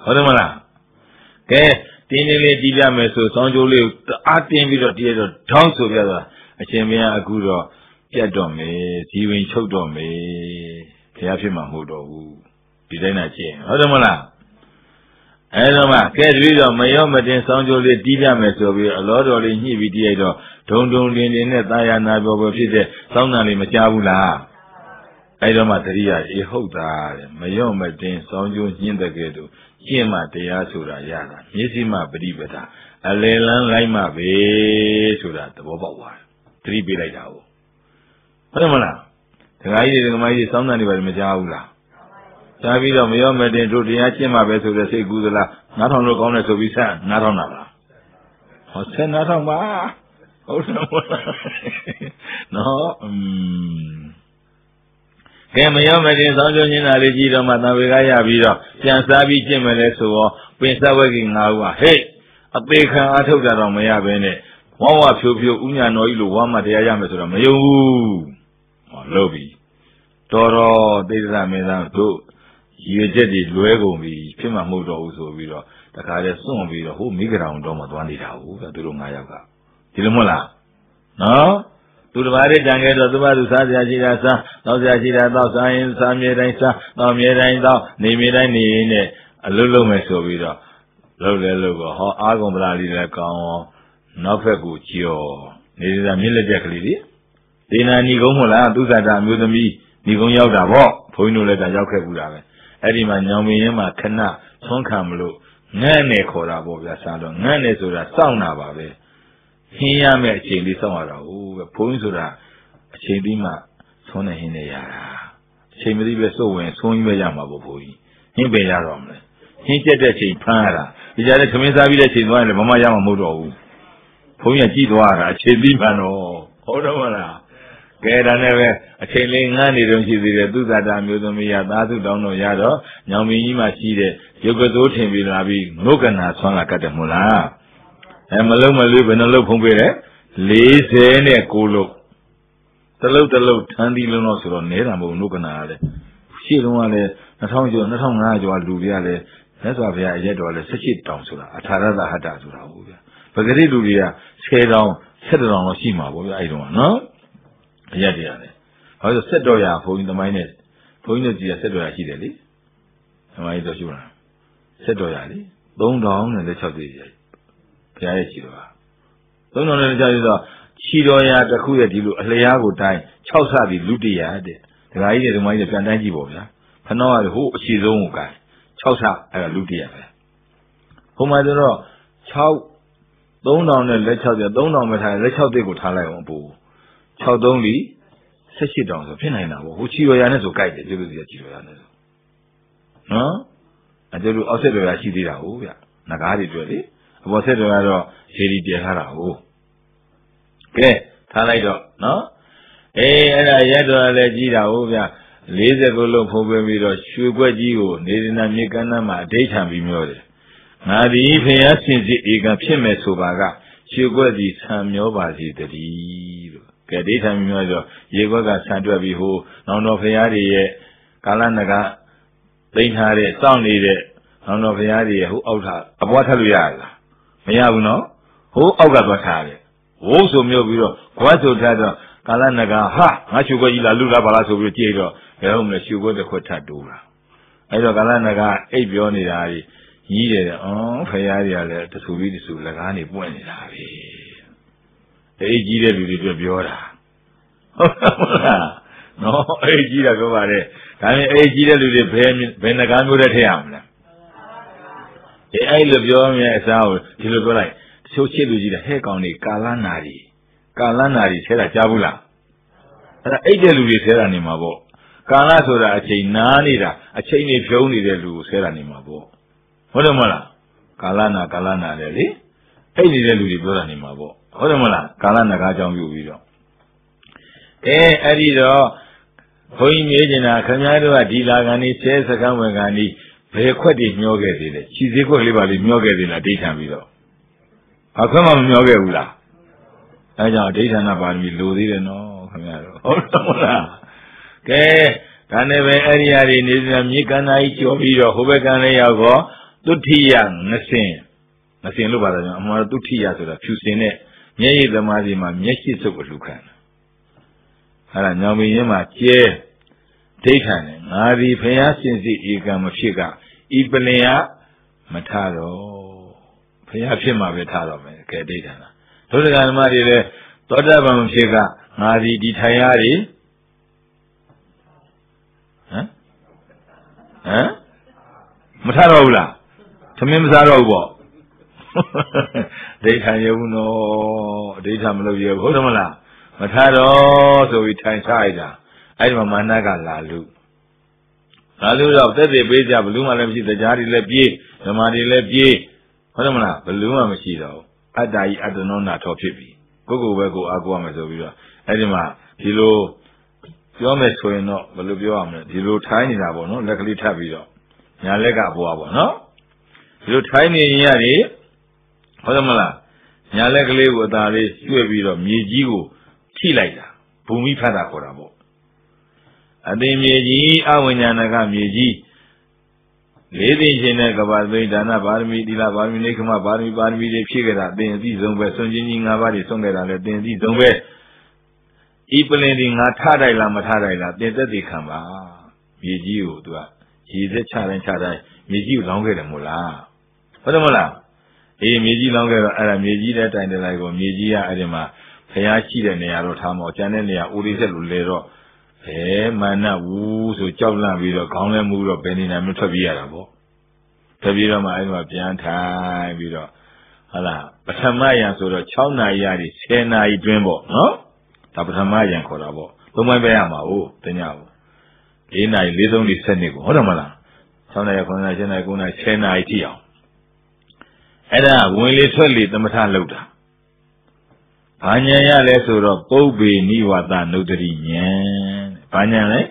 ဟုတ်တယ်မလားကဲတင်းတင်းလေးတီးပြမယ်ဆိုစောင်းကျိုးလေးအားတင်းပြီးတော့တီးရတော့ထောင်းဆိုပြသွားအရှင်ဘုရားအခုတော့ပြတ်တော့မယ်ဇီဝင်ချုပ်တော့မယ်ဘုရားဖြစ်မှာမဟုတ်တော့ဘူးဒီတိုင်းသာကျင့်ဟုတ်တယ်မလားအဲတော့မှကဲတပည့်တော်မရောမတင်စောင်းကျိုးလေးတီးပြမယ်ဆိုပြီးအလောတော်လေးညှိပြီးတီးရတော့ဒုံဒုံတင်တင်နဲ့သာယာနာပြောပေါ်ဖြစ်တဲ့စောင်းတန်လေးမကြားဘူးလားအဲတော့မှတတိယအေဟုတ်တာတဲ့မရောမတင်စောင်းကျိုးညှင်းတဲ့ကဲတော့ကျင့်မှတရားဆိုတာရတာမျက်စိမှပရိပဒအလယ်လန်းလိုက်မှပဲဆိုတာသဘောပေါက်သွားတယ်တတိပေးလိုက်တာဟုတ်ဟုတ်တယ်မလားဒကာကြီးတွေဒကာမကြီးတွေစောင်းတန်တွေပါမကြားဘူးလားကြားပြီးတော့မရောမတင်တို့တရားကျင့်မှပဲဆိုတဲ့စိတ်ကူးသလားနားထောင်လို့ကောင်းတယ်ဆိုပြီးဆက်နားထောင်တာလားဟောဆက်နားထောင်ပါဟုတ်တယ်မလားနော်อืมကဲမရောမတင်စောင်းကျုံနေတာလေးကြည့်တော့မှသံဝေကရပြီးတော့ပြန်စားပြီးကျင့်မယ်လဲဆိုတော့ပင်စဝဲကြီးငါးဦးကဟဲ့အသေးခံအထုတ်တာတော့မရဘဲနဲ့ဝဝဖြိုးဖြိုးဥညာတော်ကြီးလိုဝါမတရားရမယ်ဆိုတော့မယုံဘူးဟောလို့ပြီတော်တော်သိဒ္ဓမင်းသားတို့ရေချက်တွေလွဲကုန်ပြီဖြစ်မှမဟုတ်တော့ဘူးဆိုပြီးတော့တခါတည်းစွန့်ပြီးတော့ဟိုမိဂရာဝန်တော်မှသွားနေတာဟုတ်ကဲ့သူတို့၅ယောက်ကဒီလိုမဟုတ်လားနော်သူတစ်ပါးတည်းတန်ခဲ့တော့သူ့ဘာသူစားစရာရှိတာစားတောက်စရာရှိတာတောက်စားရင်စားမြေတိုင်းစားတောက်မြေတိုင်းတောက်နေမြေတိုင်းနေရင်နဲ့အလုံးလုံးမယ်ဆိုပြီးတော့လုံးလဲလို့ကဟောအာဂုံပလာလေးလည်းကောင်းရောနောက်ဖက်ကိုကြော်နေတာမြင့်လက်ချက်ကလေးလေဒေနာဏီကုန်းမလားသူဇာတာအမျိုးသမီးဏီကုန်းရောက်တာပေါ့ဘုန်းကြီးတို့လည်းဒါရောက်ခဲ့ဘူးတာပဲအဲ့ဒီမှာညောင်မင်းရင်မှာခဏသွန်းခံမလို့ငန့်နေခေါ်တာပေါ့ဗျာစားတော့ငန့်နေဆိုတာစောင့်တာပါပဲဟင်းရမယ့်အချိန်လေးစောင့်ရတာဟုတ်ပဲဘုန်းကြီးဆိုတာအချိန်ပြီးမှသွန်းနေဟင်းနေရတာအချိန်မပြီးပဲစုပ်ဝင်သွန်းကြီးပဲရမှာပေါ့ဘုန်းကြီးဟင်းပင်ရတော့မလဲဟင်းကျက်တဲ့ချိန်ဖမ်းရတာဒီကြားထဲခမင်းစားပြီးတဲ့ချိန်သွားရင်လည်းမမရမှာမဟုတ်တော့ဘူးဘုန်းကြီးကကြည့်သွားတာအချိန်ပြီးမှတော့ဟုတ်တော့မလားကဲဒါနဲ့ပဲအချိန်လေးငန်းနေတော့ရှိသေးတယ်သူဇာတာမျိုးသမီးရသာသုတောင်းတော့ရတော့ညောင်မင်းကြီးမှရှိတဲ့ရုပ်ကတိုးထင်ပြီးလာပြီးငုတ်ကနာဆွမ်းလာကတ်တယ်မို့လားအဲမလုံးမလေးဘယ်နှလုံးဖုံးပေးတယ်လေးဆယ်နဲ့ကိုလုံးတလုံးတလုံးထမ်းသီးလုံးတော့ဆိုတော့နဲတာမဟုတ်ငုတ်ကနာလည်းရှေ့တုန်းကလည်း၂၀၀၀ကျော်၂၅၀၀ကျော်လူပြလည်းမြတ်စွာဘုရားအရက်တော်လည်း၁၈တောင်ဆိုတာအထာရသဟတ္တဆိုတာဟုတ်ဗျာပဂရိလူတွေကဆယ်တောင်၁၇တောင်တော့ရှိမှာပေါ့ဗျာအဲ့တုန်းကနော်အရက်တရားလေဟောဆိုဆက်တော်ရဘုန်းကြီးသမိုင်းနဲ့ဘုန်းကြီးတို့ကြီးကဆက်တော်ရရှိတယ်လေသမိုင်းတော့ရှိလားဆက်တော်ရလေသုံးတောင်နဲ့၆သိရဘုရားရဲ့ရှိတော်ဟာသုံးတောင်နဲ့၆သိဆိုရှိတော်ရတစ်ခုရဲ့ဒီလိုအလျားကိုတိုင်း၆ဆပြီးလူတရာတဲ့ဒကာကြီးတွေသမိုင်းတွေပြန်တိုင်းကြည့်ပေါ့ဗျာဖနှောကဟိုအရှိဆုံးကိုကိုင်း၆ဆအဲ့ဒါလူတရာပဲဟိုမှာဆိုတော့၆သုံးတောင်နဲ့လက်၆သိသုံးတောင်ပဲထားလက်၆သိကိုထားလိုက်အောင်ပို့၆သုံးလီ၁၈တောင်ဆိုဖြစ်နိုင်တာပေါ့ဟိုချီတော်ရနဲ့ဆိုကြိုက်တယ်ပြုလို့စီချီတော်ရနဲ့ဆိုနော်အဲကျတို့အောက်ဆက်တော်ရရှိသေးတာဟုတ်ဗျငကားတွေတွေ့လေအပေါ်ဆက်တော်ရတော့ရေဒီတည်ထားတာဟုတ်ကဲထားလိုက်တော့နော်အေးအဲ့ဒါရက်တော်လည်းကြီးတာဟုတ်ဗျ၄၀ခုလုံးဖုံးပေးပြီးတော့ရွှေကွက်ကြီးကိုနေဒနာမြေကမ်းနားမှာအဋိဌံပြီးမျောတယ်ငါသည်ဖျားစင်စစ်ဧကံဖြစ်မဲ့ဆိုပါကရွှေကွက်သည်ဆံမျောပါစေတည်းလို့ကဲဒိဋ္ဌံမျိုးဆိုရေခွက်ကဆန်တွက်ပြီးဟိုနောင်တော်ဖရာတွေရဲ့ကာလနဂသိမ့်ထားတဲ့စောင့်နေတဲ့နောင်တော်ဖရာတွေရဲ့ဟိုအောက်ထားအပွားထပ်လို့ရလားမရဘူးနော်ဟိုအောက်ကသွားထားတယ်ဝုန်းဆိုမျိုးပြီးတော့ဘွားဆိုထားတော့ကာလနဂဟာငါရှုခွက်ကြီးလာလူလာပါလားဆိုပြီးကြည့်တော့ဘယ်ဟုတ်မလဲရှုခွက်တစ်ခွက်ထပ်တိုးတာအဲ့တော့ကာလနဂအိပ်ပြောနေတာကြီးကြီးတယ်အော်ဖရာတွေကလည်းတဆူပြီးတဆူလက်ကားနေပွင့်နေတာပဲအေးကြီးတဲ့လူတွေပြောပြောတာဟုတ်လားနော်အေးကြီးတာပြောပါတယ်ဒါပေမဲ့အေးကြီးတဲ့လူတွေဘယ်ဘယ်နှကားမျိုးတဲ့ထည့်ရမလဲအေးအဲ့လိုပြောမြဲအစားကိုဒီလိုပြောလိုက်တချို့ချစ်လူကြီးတဲ့ဟဲ့ကောင်တွေကာလနာရီကာလနာရီဆဲတာကြားဘူးလားအဲ့ဒါအိတ်တဲ့လူတွေဆဲတာနေမှာပေါ့ကာလဆိုတာအချိန်နားနေတာအချိန်နေဖြုံးနေတဲ့လူကိုဆဲတာနေမှာပေါ့ဟုတ်တယ်မလားကာလနာကာလနာလေလေအိတ်နေတဲ့လူတွေပြောတာနေမှာပေါ့ဟုတ်တယ်မလားကာလနဂါကြောင့်ပြုပြီးတော့အဲအဲ့ဒီတော့ဘုန်းကြီးမေးနေတာခင်ဗျားတို့ကဒီလာကန်ဒီဆဲစကံဝင်ကန်ဒီဘယ်ခွက်တွေမျောခဲ့သေးလဲခြီစည်းခွက်လေးပါလေးမျောခဲ့သေးလားဒိဋ္ဌံပြီးတော့အခွက်မှမမျောခဲ့ဘူးလားအဲကြောင့်ဒိဋ္ဌာနာပါရမီလိုသေးတယ်နော်ခင်ဗျားတို့ဟုတ်တယ်မလားကဲဒါနဲ့ပဲအဲ့ဒီဟာတွေနေမြေကန္နာကြီးကျော်ပြီးတော့ဟိုဘက်ကန်းလေးရောက်တော့တုဋ္ဌိယငစင်ငစင်လို့ပါတော့အမှန်တုဋ္ဌိယဆိုတာဖြူစင်တဲ့မျက်ရည်သမားစီမှာမျက်ရှိစုပ်အလှခံအဲ့ဒါညောင်ပင်ရင်းမှာကျဲဒိဋ္ဌာန်နဲ့ငါဒီဖျားစင်စစ်ဧကံမဖြစ်ကဤပလင်ယမထတော့ဖျားဖြစ်မှာပဲထတော့မယ်ကဲဒိဋ္ဌာန်လားဒုဒကဓမ္မတွေလည်းသောတာပန်မဖြစ်ကငါဒီဒီထိုင်ရည်ဟမ်ဟမ်မထတော့ဘူးလားသမင်းမစားတော့ဘူးပေါ့ဒိဋ္ဌာန်ရုံတော့ဒိဋ္ဌာန်မလုပ်ရဘူးဟုတ်တယ်မလားမထတော့ဆိုပြီးထိုင်စားလိုက်တာအဲ့ဒီမှာမာနကလာလူလာလူတော့သက်သေပေးကြဘလူးမှလည်းမရှိတရားတွေလည်းပြေးဓမ္မတွေလည်းပြေးဟုတ်တယ်မလားဘလူးမှမရှိတော့အတ္တကြီးအတ္တနောနာထောဖြစ်ပြီကိုယ့်ကိုယ်ပဲကိုယ်အားကိုးရမယ်ဆိုပြီးတော့အဲ့ဒီမှာဒီလိုပြောမယ်ဆိုရင်တော့ဘယ်လိုပြောရမလဲဒီလိုထိုင်းနေတာပေါ့နော်လက်ကလေးထပ်ပြီးတော့ညာလက်ကဘွားပေါ့နော်ဒီလိုထိုင်းနေရင်ရတယ်ဟုတ်တယ်မလားညာလက်ကလေးကိုအသာလေးရွှဲ့ပြီးတော့မြေကြီးကိုထိလိုက်တာဘူမိဖတ်တာခေါ်တာပေါ့အသိမြေကြီးအဝိညာဏကမြေကြီးလေးသိခြင်းနဲ့ကဘာသိဒါနပါရမီသီလပါရမီနိခမပါရမီပါရမီတွေဖြည့်ခဲ့တာအသိအသိဆုံးပဲစွန့်ချင်းကြီး၅ပါးတွေဆုံးခဲ့တာလည်းအသိအသိဆုံးပဲဤပလင်ဒီငါထတိုက်လားမထတိုက်လားတင်သက်သေခံပါမြေကြီးကိုသူကရေသက်ချတိုင်းချတိုင်းမြေကြီးကိုလောင်းခဲ့တယ်မို့လားဟုတ်တယ်မလားအေးမြေကြီးလောင်းခဲ့တော့အဲ့ဒါမြေကြီးတဲ့တိုင်တယ်လိုက်ကိုမြေကြီးကအဲ့ဒီမှာဖျားရှိတဲ့နေရာတော့ထားမောကျန်တဲ့နေရာဦးရိဆက်လိုလေတော့ဘယ်မာနဝူးဆိုကြောက်လန့်ပြီးတော့ခေါင်းလဲမူတော့ဘယ်နေနိုင်မထွက်ပြေးရတာပေါ့ထွက်ပြေးတော့မှအဲ့ဒီမှာပြန်ထိုင်ပြီးတော့ဟုတ်လားပထမယံဆိုတော့၆နာရီရာဆယ်နာရီတွင်းပေါ့နော်ဒါပထမယံခေါ်တာပေါ့သုံးပိုင်းပဲရမှာဟုတ်တ냐ဘူး၄နာရီ၄သုံးဒီစနစ်ကိုဟုတ်တယ်မလား၆နာရီ9နာရီ10နာရီ9နာရီဆယ်နာရီထိအောင်အဲ့ဒါဝင်လေထွက်လေသမထလောက်တာဘာဉာဏ်ရလဲဆိုတော့ပုပ္ပေနိဝါဒနုဒ္ဒရိဉာဏ်ဘာဉာဏ်လဲ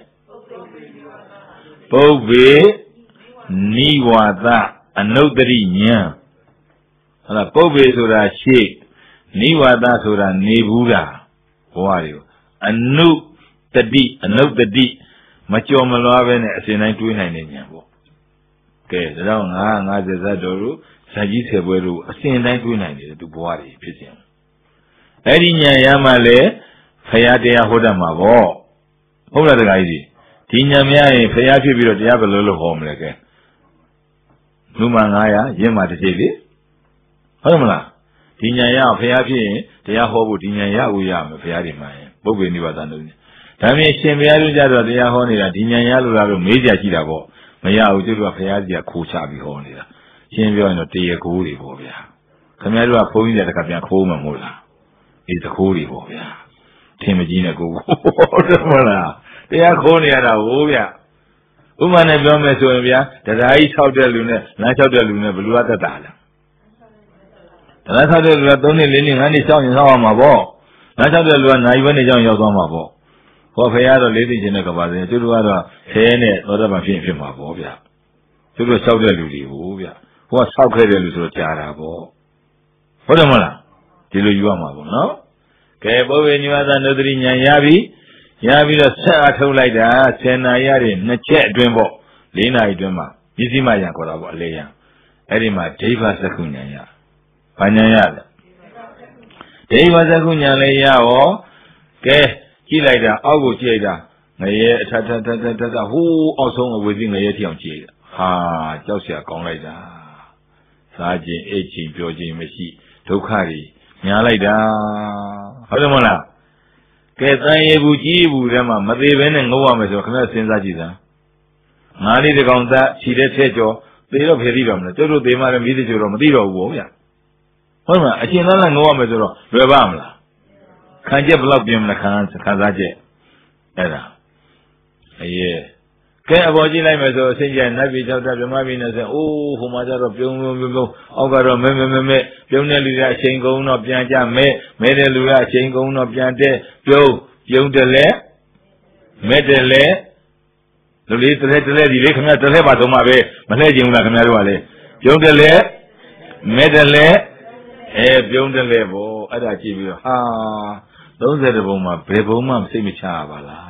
ပုပ္ပေနိဝါဒအနုဒ္ဒရိဉာဏ်ဟုတ်လားပုပ္ပေဆိုတာရှေ့နိဝါဒဆိုတာနေဘူးတာဘဝတွေကိုအနုတတိအနုတတိမကြော်မလွားပဲနဲ့အစဉ်တိုင်းတွေးနိုင်နေဉာဏ်ပေါ့ကဲဒါတော့ငါငါစဇတ်တော်တို့ဇာကြီးဆယ်ပွဲတို့အစဉ်တိုင်းတွေးနိုင်တယ်သူဘဝတွေဖြစ်စဉ်အဲ့ဒီဉာဏ်ရမှလည်းဖရာတရားဟောတတ်မှာပေါ့ဟုတ်လားတခါကြီးဒီဉာဏ်မရရင်ဖရာဖြစ်ပြီးတော့တရားဘယ်လိုလုပ်ဟောမလဲကဲလူမှငါးရာရင့်မှတစ်စိတ်လေဟုတ်မလားဒီဉာဏ်ရအောင်ဖရာဖြစ်ရင်တရားဟောဖို့ဒီဉာဏ်ရဦးရမယ်ဖရာဒီမှရင်ပုပ္ပေနိဗ္ဗာန်လို့ဒါမြင်ရှင်ဘုရားတို့ကြတော့တရားဟောနေတာဒီဉာဏ်ရလို့လားလို့မေးကြရှိတာပေါ့မရဘူးသူတို့ကဖရာကြီးကခိုးချပြီးဟောနေတာရှင်းပြောရင်တော့တရားကိုးတွေပေါ့ဗျာခင်ဗျားတို့ကဘုန်းကြီးတွေတခါပြန်ခိုးမှမဟုတ်လားဒီသခိုးတွေပေါ့ဗျာထင်မကြီးနဲ့ကိုဟုတ်တယ်မလားတရားခိုးနေရတာဟိုးဗျဥပမာနဲ့ပြောမယ်ဆိုရင်ဗျာတရားကြီး၆တဲ့လူနဲ့လမ်း၆တဲ့လူနဲ့ဘယ်လိုအသက်တာလဲတရား၆တဲ့လူက၃နှစ်၄နှစ်၅နှစ်ရှောင်းရင်ရှောင်းအောင်မှာပေါ့လမ်း၆တဲ့လူကနိုင်ဝဲနေကြောင်းရောက်သွားမှာပေါ့ဟောဖေရတော့လေးသိချင်းနဲ့ကပါစေသူတို့ကတော့ဆဲနဲ့သောတပန်ဖြစ်ဖြစ်မှာပေါ့ဗျသူတို့၆တဲ့လူတွေဟိုးဗျဟိုကဆောက်ခဲ့တဲ့လူဆိုတော့ကြားတာပေါ့ဟုတ်တယ်မလားဒီလိုယူရမှာပေါ့နော်ကဲပုဗ္ဗေနိဝါဒနုဒ္ဒရိဉာဏ်ရပြီရပြီးတော့ဆက်အားထုတ်လိုက်တာဆယ်နာရီရတဲ့နှစ်ချက်အတွင်းပေါ့၄နာရီအတွင်းမှာမြစ္စည်းမယံခေါ်တာပေါ့အလေယံအဲ့ဒီမှာဒိဗ္ဗစက္ခုဉာဏ်ရဘာဉာဏ်ရလဲဒိဗ္ဗစက္ခုဉာဏ်လေးရရောကဲကြည့်လိုက်တာအောက်ကိုကြည့်လိုက်တာငရဲအထထထထထထဟိုးအောက်ဆုံးအဝေစီငရဲထီအောင်ကြည့်လိုက်ဟာကြောက်เสียကောင်းလိုက်တာစားခြင်းအိတ်ခြင်းပြောခြင်းမရှိဒုက္ခတွေညားလိုက်တာဟုတ်တယ်မလားကဲတန်ရေဘူးကြီးဘူးထဲမှာမသေးဘဲနဲ့ငုံရမယ်ဆိုတော့ခင်ဗျစဉ်းစားကြည့်စမ်းငါးလေးတကောင်သားခြိတဲ့ထဲကျော်သေတော့ဖယ်သိတော့မလဲကျုပ်တို့သေမှလည်းမိသေးကျော်တော့မသိတော့ဘူးပေါ့ဗျဟုတ်မလားအရှင်သားလည်းငုံရမယ်ဆိုတော့လွယ်ပါမလားခံချက်ဘလောက်ပြင်းမလဲခံခံစားချက်အဲ့ဒါအေးကဲအပေါ်ကြည့်လိုက်မယ်ဆိုအစင်ကြနတ်ပြည်၆တက်ဗြဟ္မပြည်နဲ့ဆိုအိုးဟိုမှာကျတော့ပြုံးပြုံးပြုံးပြုံးအောက်ကတော့မဲမဲမဲမဲပြုံးတဲ့လူကအချိန်ကုန်တော့ပြန်ကြမဲမဲတဲ့လူကအချိန်ကုန်တော့ပြန်တဲ့ပြုံးပြုံးတယ်လေမဲတယ်လေလူလေးတစ်လဲတစ်လဲဒီလေးခင်ဗျတစ်လဲပါတော့မှပဲမလှည့်ချင်ဘူးလားခင်ဗျတို့ကလေပြုံးတယ်လေမဲတယ်လေအဲပြုံးတယ်လေဗောအဲ့ဒါကြည့်ပြီးတော့ဟာသုံးဆယ်တဘုံမှာဘယ်ဘုံမှစိတ်မချပါလား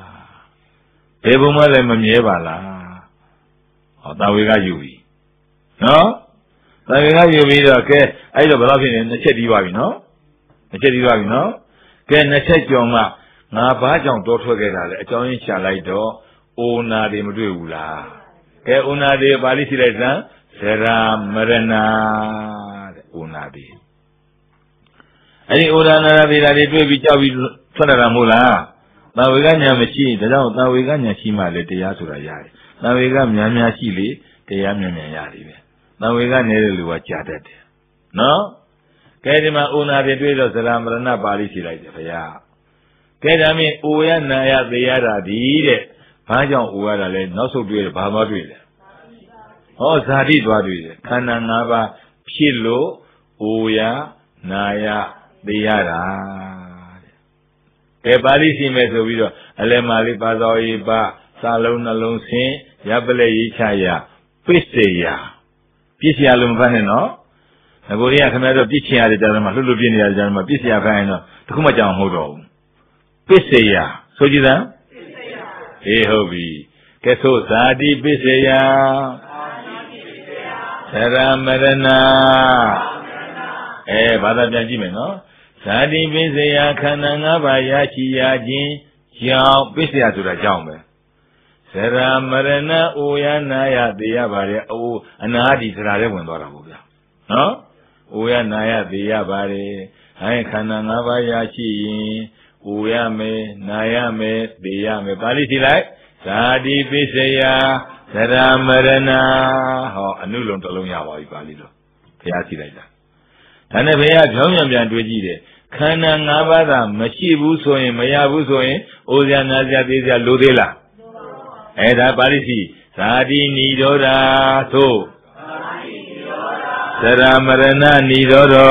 ဘယ်ဘုံမှလည်းမမြဲပါလားဟောတာဝေကယူပြီနော်သံဝေကယူပြီးတော့ကဲအဲ့တော့ဘယ်တော့ဖြစ်နေနှစ်ချက်ပြီးသွားပြီနော်နှစ်ချက်ပြီးသွားပြီနော်ကဲနှစ်ချက်ကြောင့်မှငါဘာကြောင့်တောထွက်ခဲ့တာလဲအကြောင်းရင်းရှာလိုက်တော့အိုနာတွေမတွေ့ဘူးလားကဲအိုနာတွေပါဠိရှိလိုက်စမ်းဇရာမရဏတဲ့အိုနာတွေအဲ့ဒီအိုနာနာတွေဓာတွေတွေ့ပြီးကြောက်ပြီးထွက်လာတာမဟုတ်လားသံဝေကညာမရှိဒါကြောင့်သံဝေကညာရှိမှလည်းတရားဆိုတာရတယ်သံဝေကများများရှိလေတရားမြန်မြန်ရတယ်ပဲသံဝေကနေတဲ့လူကကြာတတ်တယ်နော်ကဲဒီမှာအိုနာတွေတွေ့တော့ဇရာမရဏပါဠိရှိလိုက်တယ်ဗျာကဲဒါမင်းအိုရနာရသေရတာဒီတဲ့ဘာကြောင့်အိုရတာလဲနောက်ဆုံးတွေ့တယ်ဘာမှတွေ့လဲဟောဇာတိသွားတွေ့တယ်ခန္ဓာ၅ပါးဖြစ်လို့အိုရနာရသေရတာတဲ့ကဲပါဠိရှိမယ်ဆိုပြီးတော့အလယ်မာလေးပါသောဧပစာလုံးနှလုံးဆင်းရပ်ပလက်ရေးချရပစ္စေယပြစ်စရာလို့မဖတ်နဲ့နော်ငကိုရီးကခင်ဗျားတို့ပြစ်ချင်ရတယ်ကြားတယ်မှာလှုပ်လှုပ်ပြစ်နေရတယ်ကြားတယ်မှာပြစ်စရာခိုင်းရင်တော့တခုမှကြောင်မဟုတ်တော့ဘူးပစ္စေယဆိုကြည့်စမ်းပစ္စေယအေးဟုတ်ပြီကဲဆိုဇာတိပစ္စေယသရမရဏအဲဘာသာပြန်ကြည့်မယ်နော်ဇာတိပစ္စေယခန္ဓာ၅ပါးရရှိရခြင်းကြောင့်ပစ္စေယဆိုတာကြောင့်ပဲဇရာမရဏအိုရနာယသေရပါတယ်အိုအနာဒီဇရာတဲ့ဝင်သွားတာပေါ့ဗျာနော်အိုရနာယသေရပါတယ်ဟဲ့ခန္ဓာ၅ပါးရရှိရင်အိုရမယ်နာရမယ်သေရမယ်ပါဠိကြည့်လိုက်ဇာတိပစ္စေယဇရာမရဏဟောအနုလုံးတစ်လုံးရပါပြီပါဠိတော့ဘုရားကြည့်လိုက်တာဒါနဲ့ဘုရားကြောင်းပြန်ပြန်တွေးကြည့်တယ်ခန္ဓာ၅ပါးသာမရှိဘူးဆိုရင်မရဘူးဆိုရင်အိုဇာနာဇာသေဇာလိုသေးလားအဲဒါပါဠိရှိဇာတိနိရောဓသို့ဇရာမရဏနိရောဓ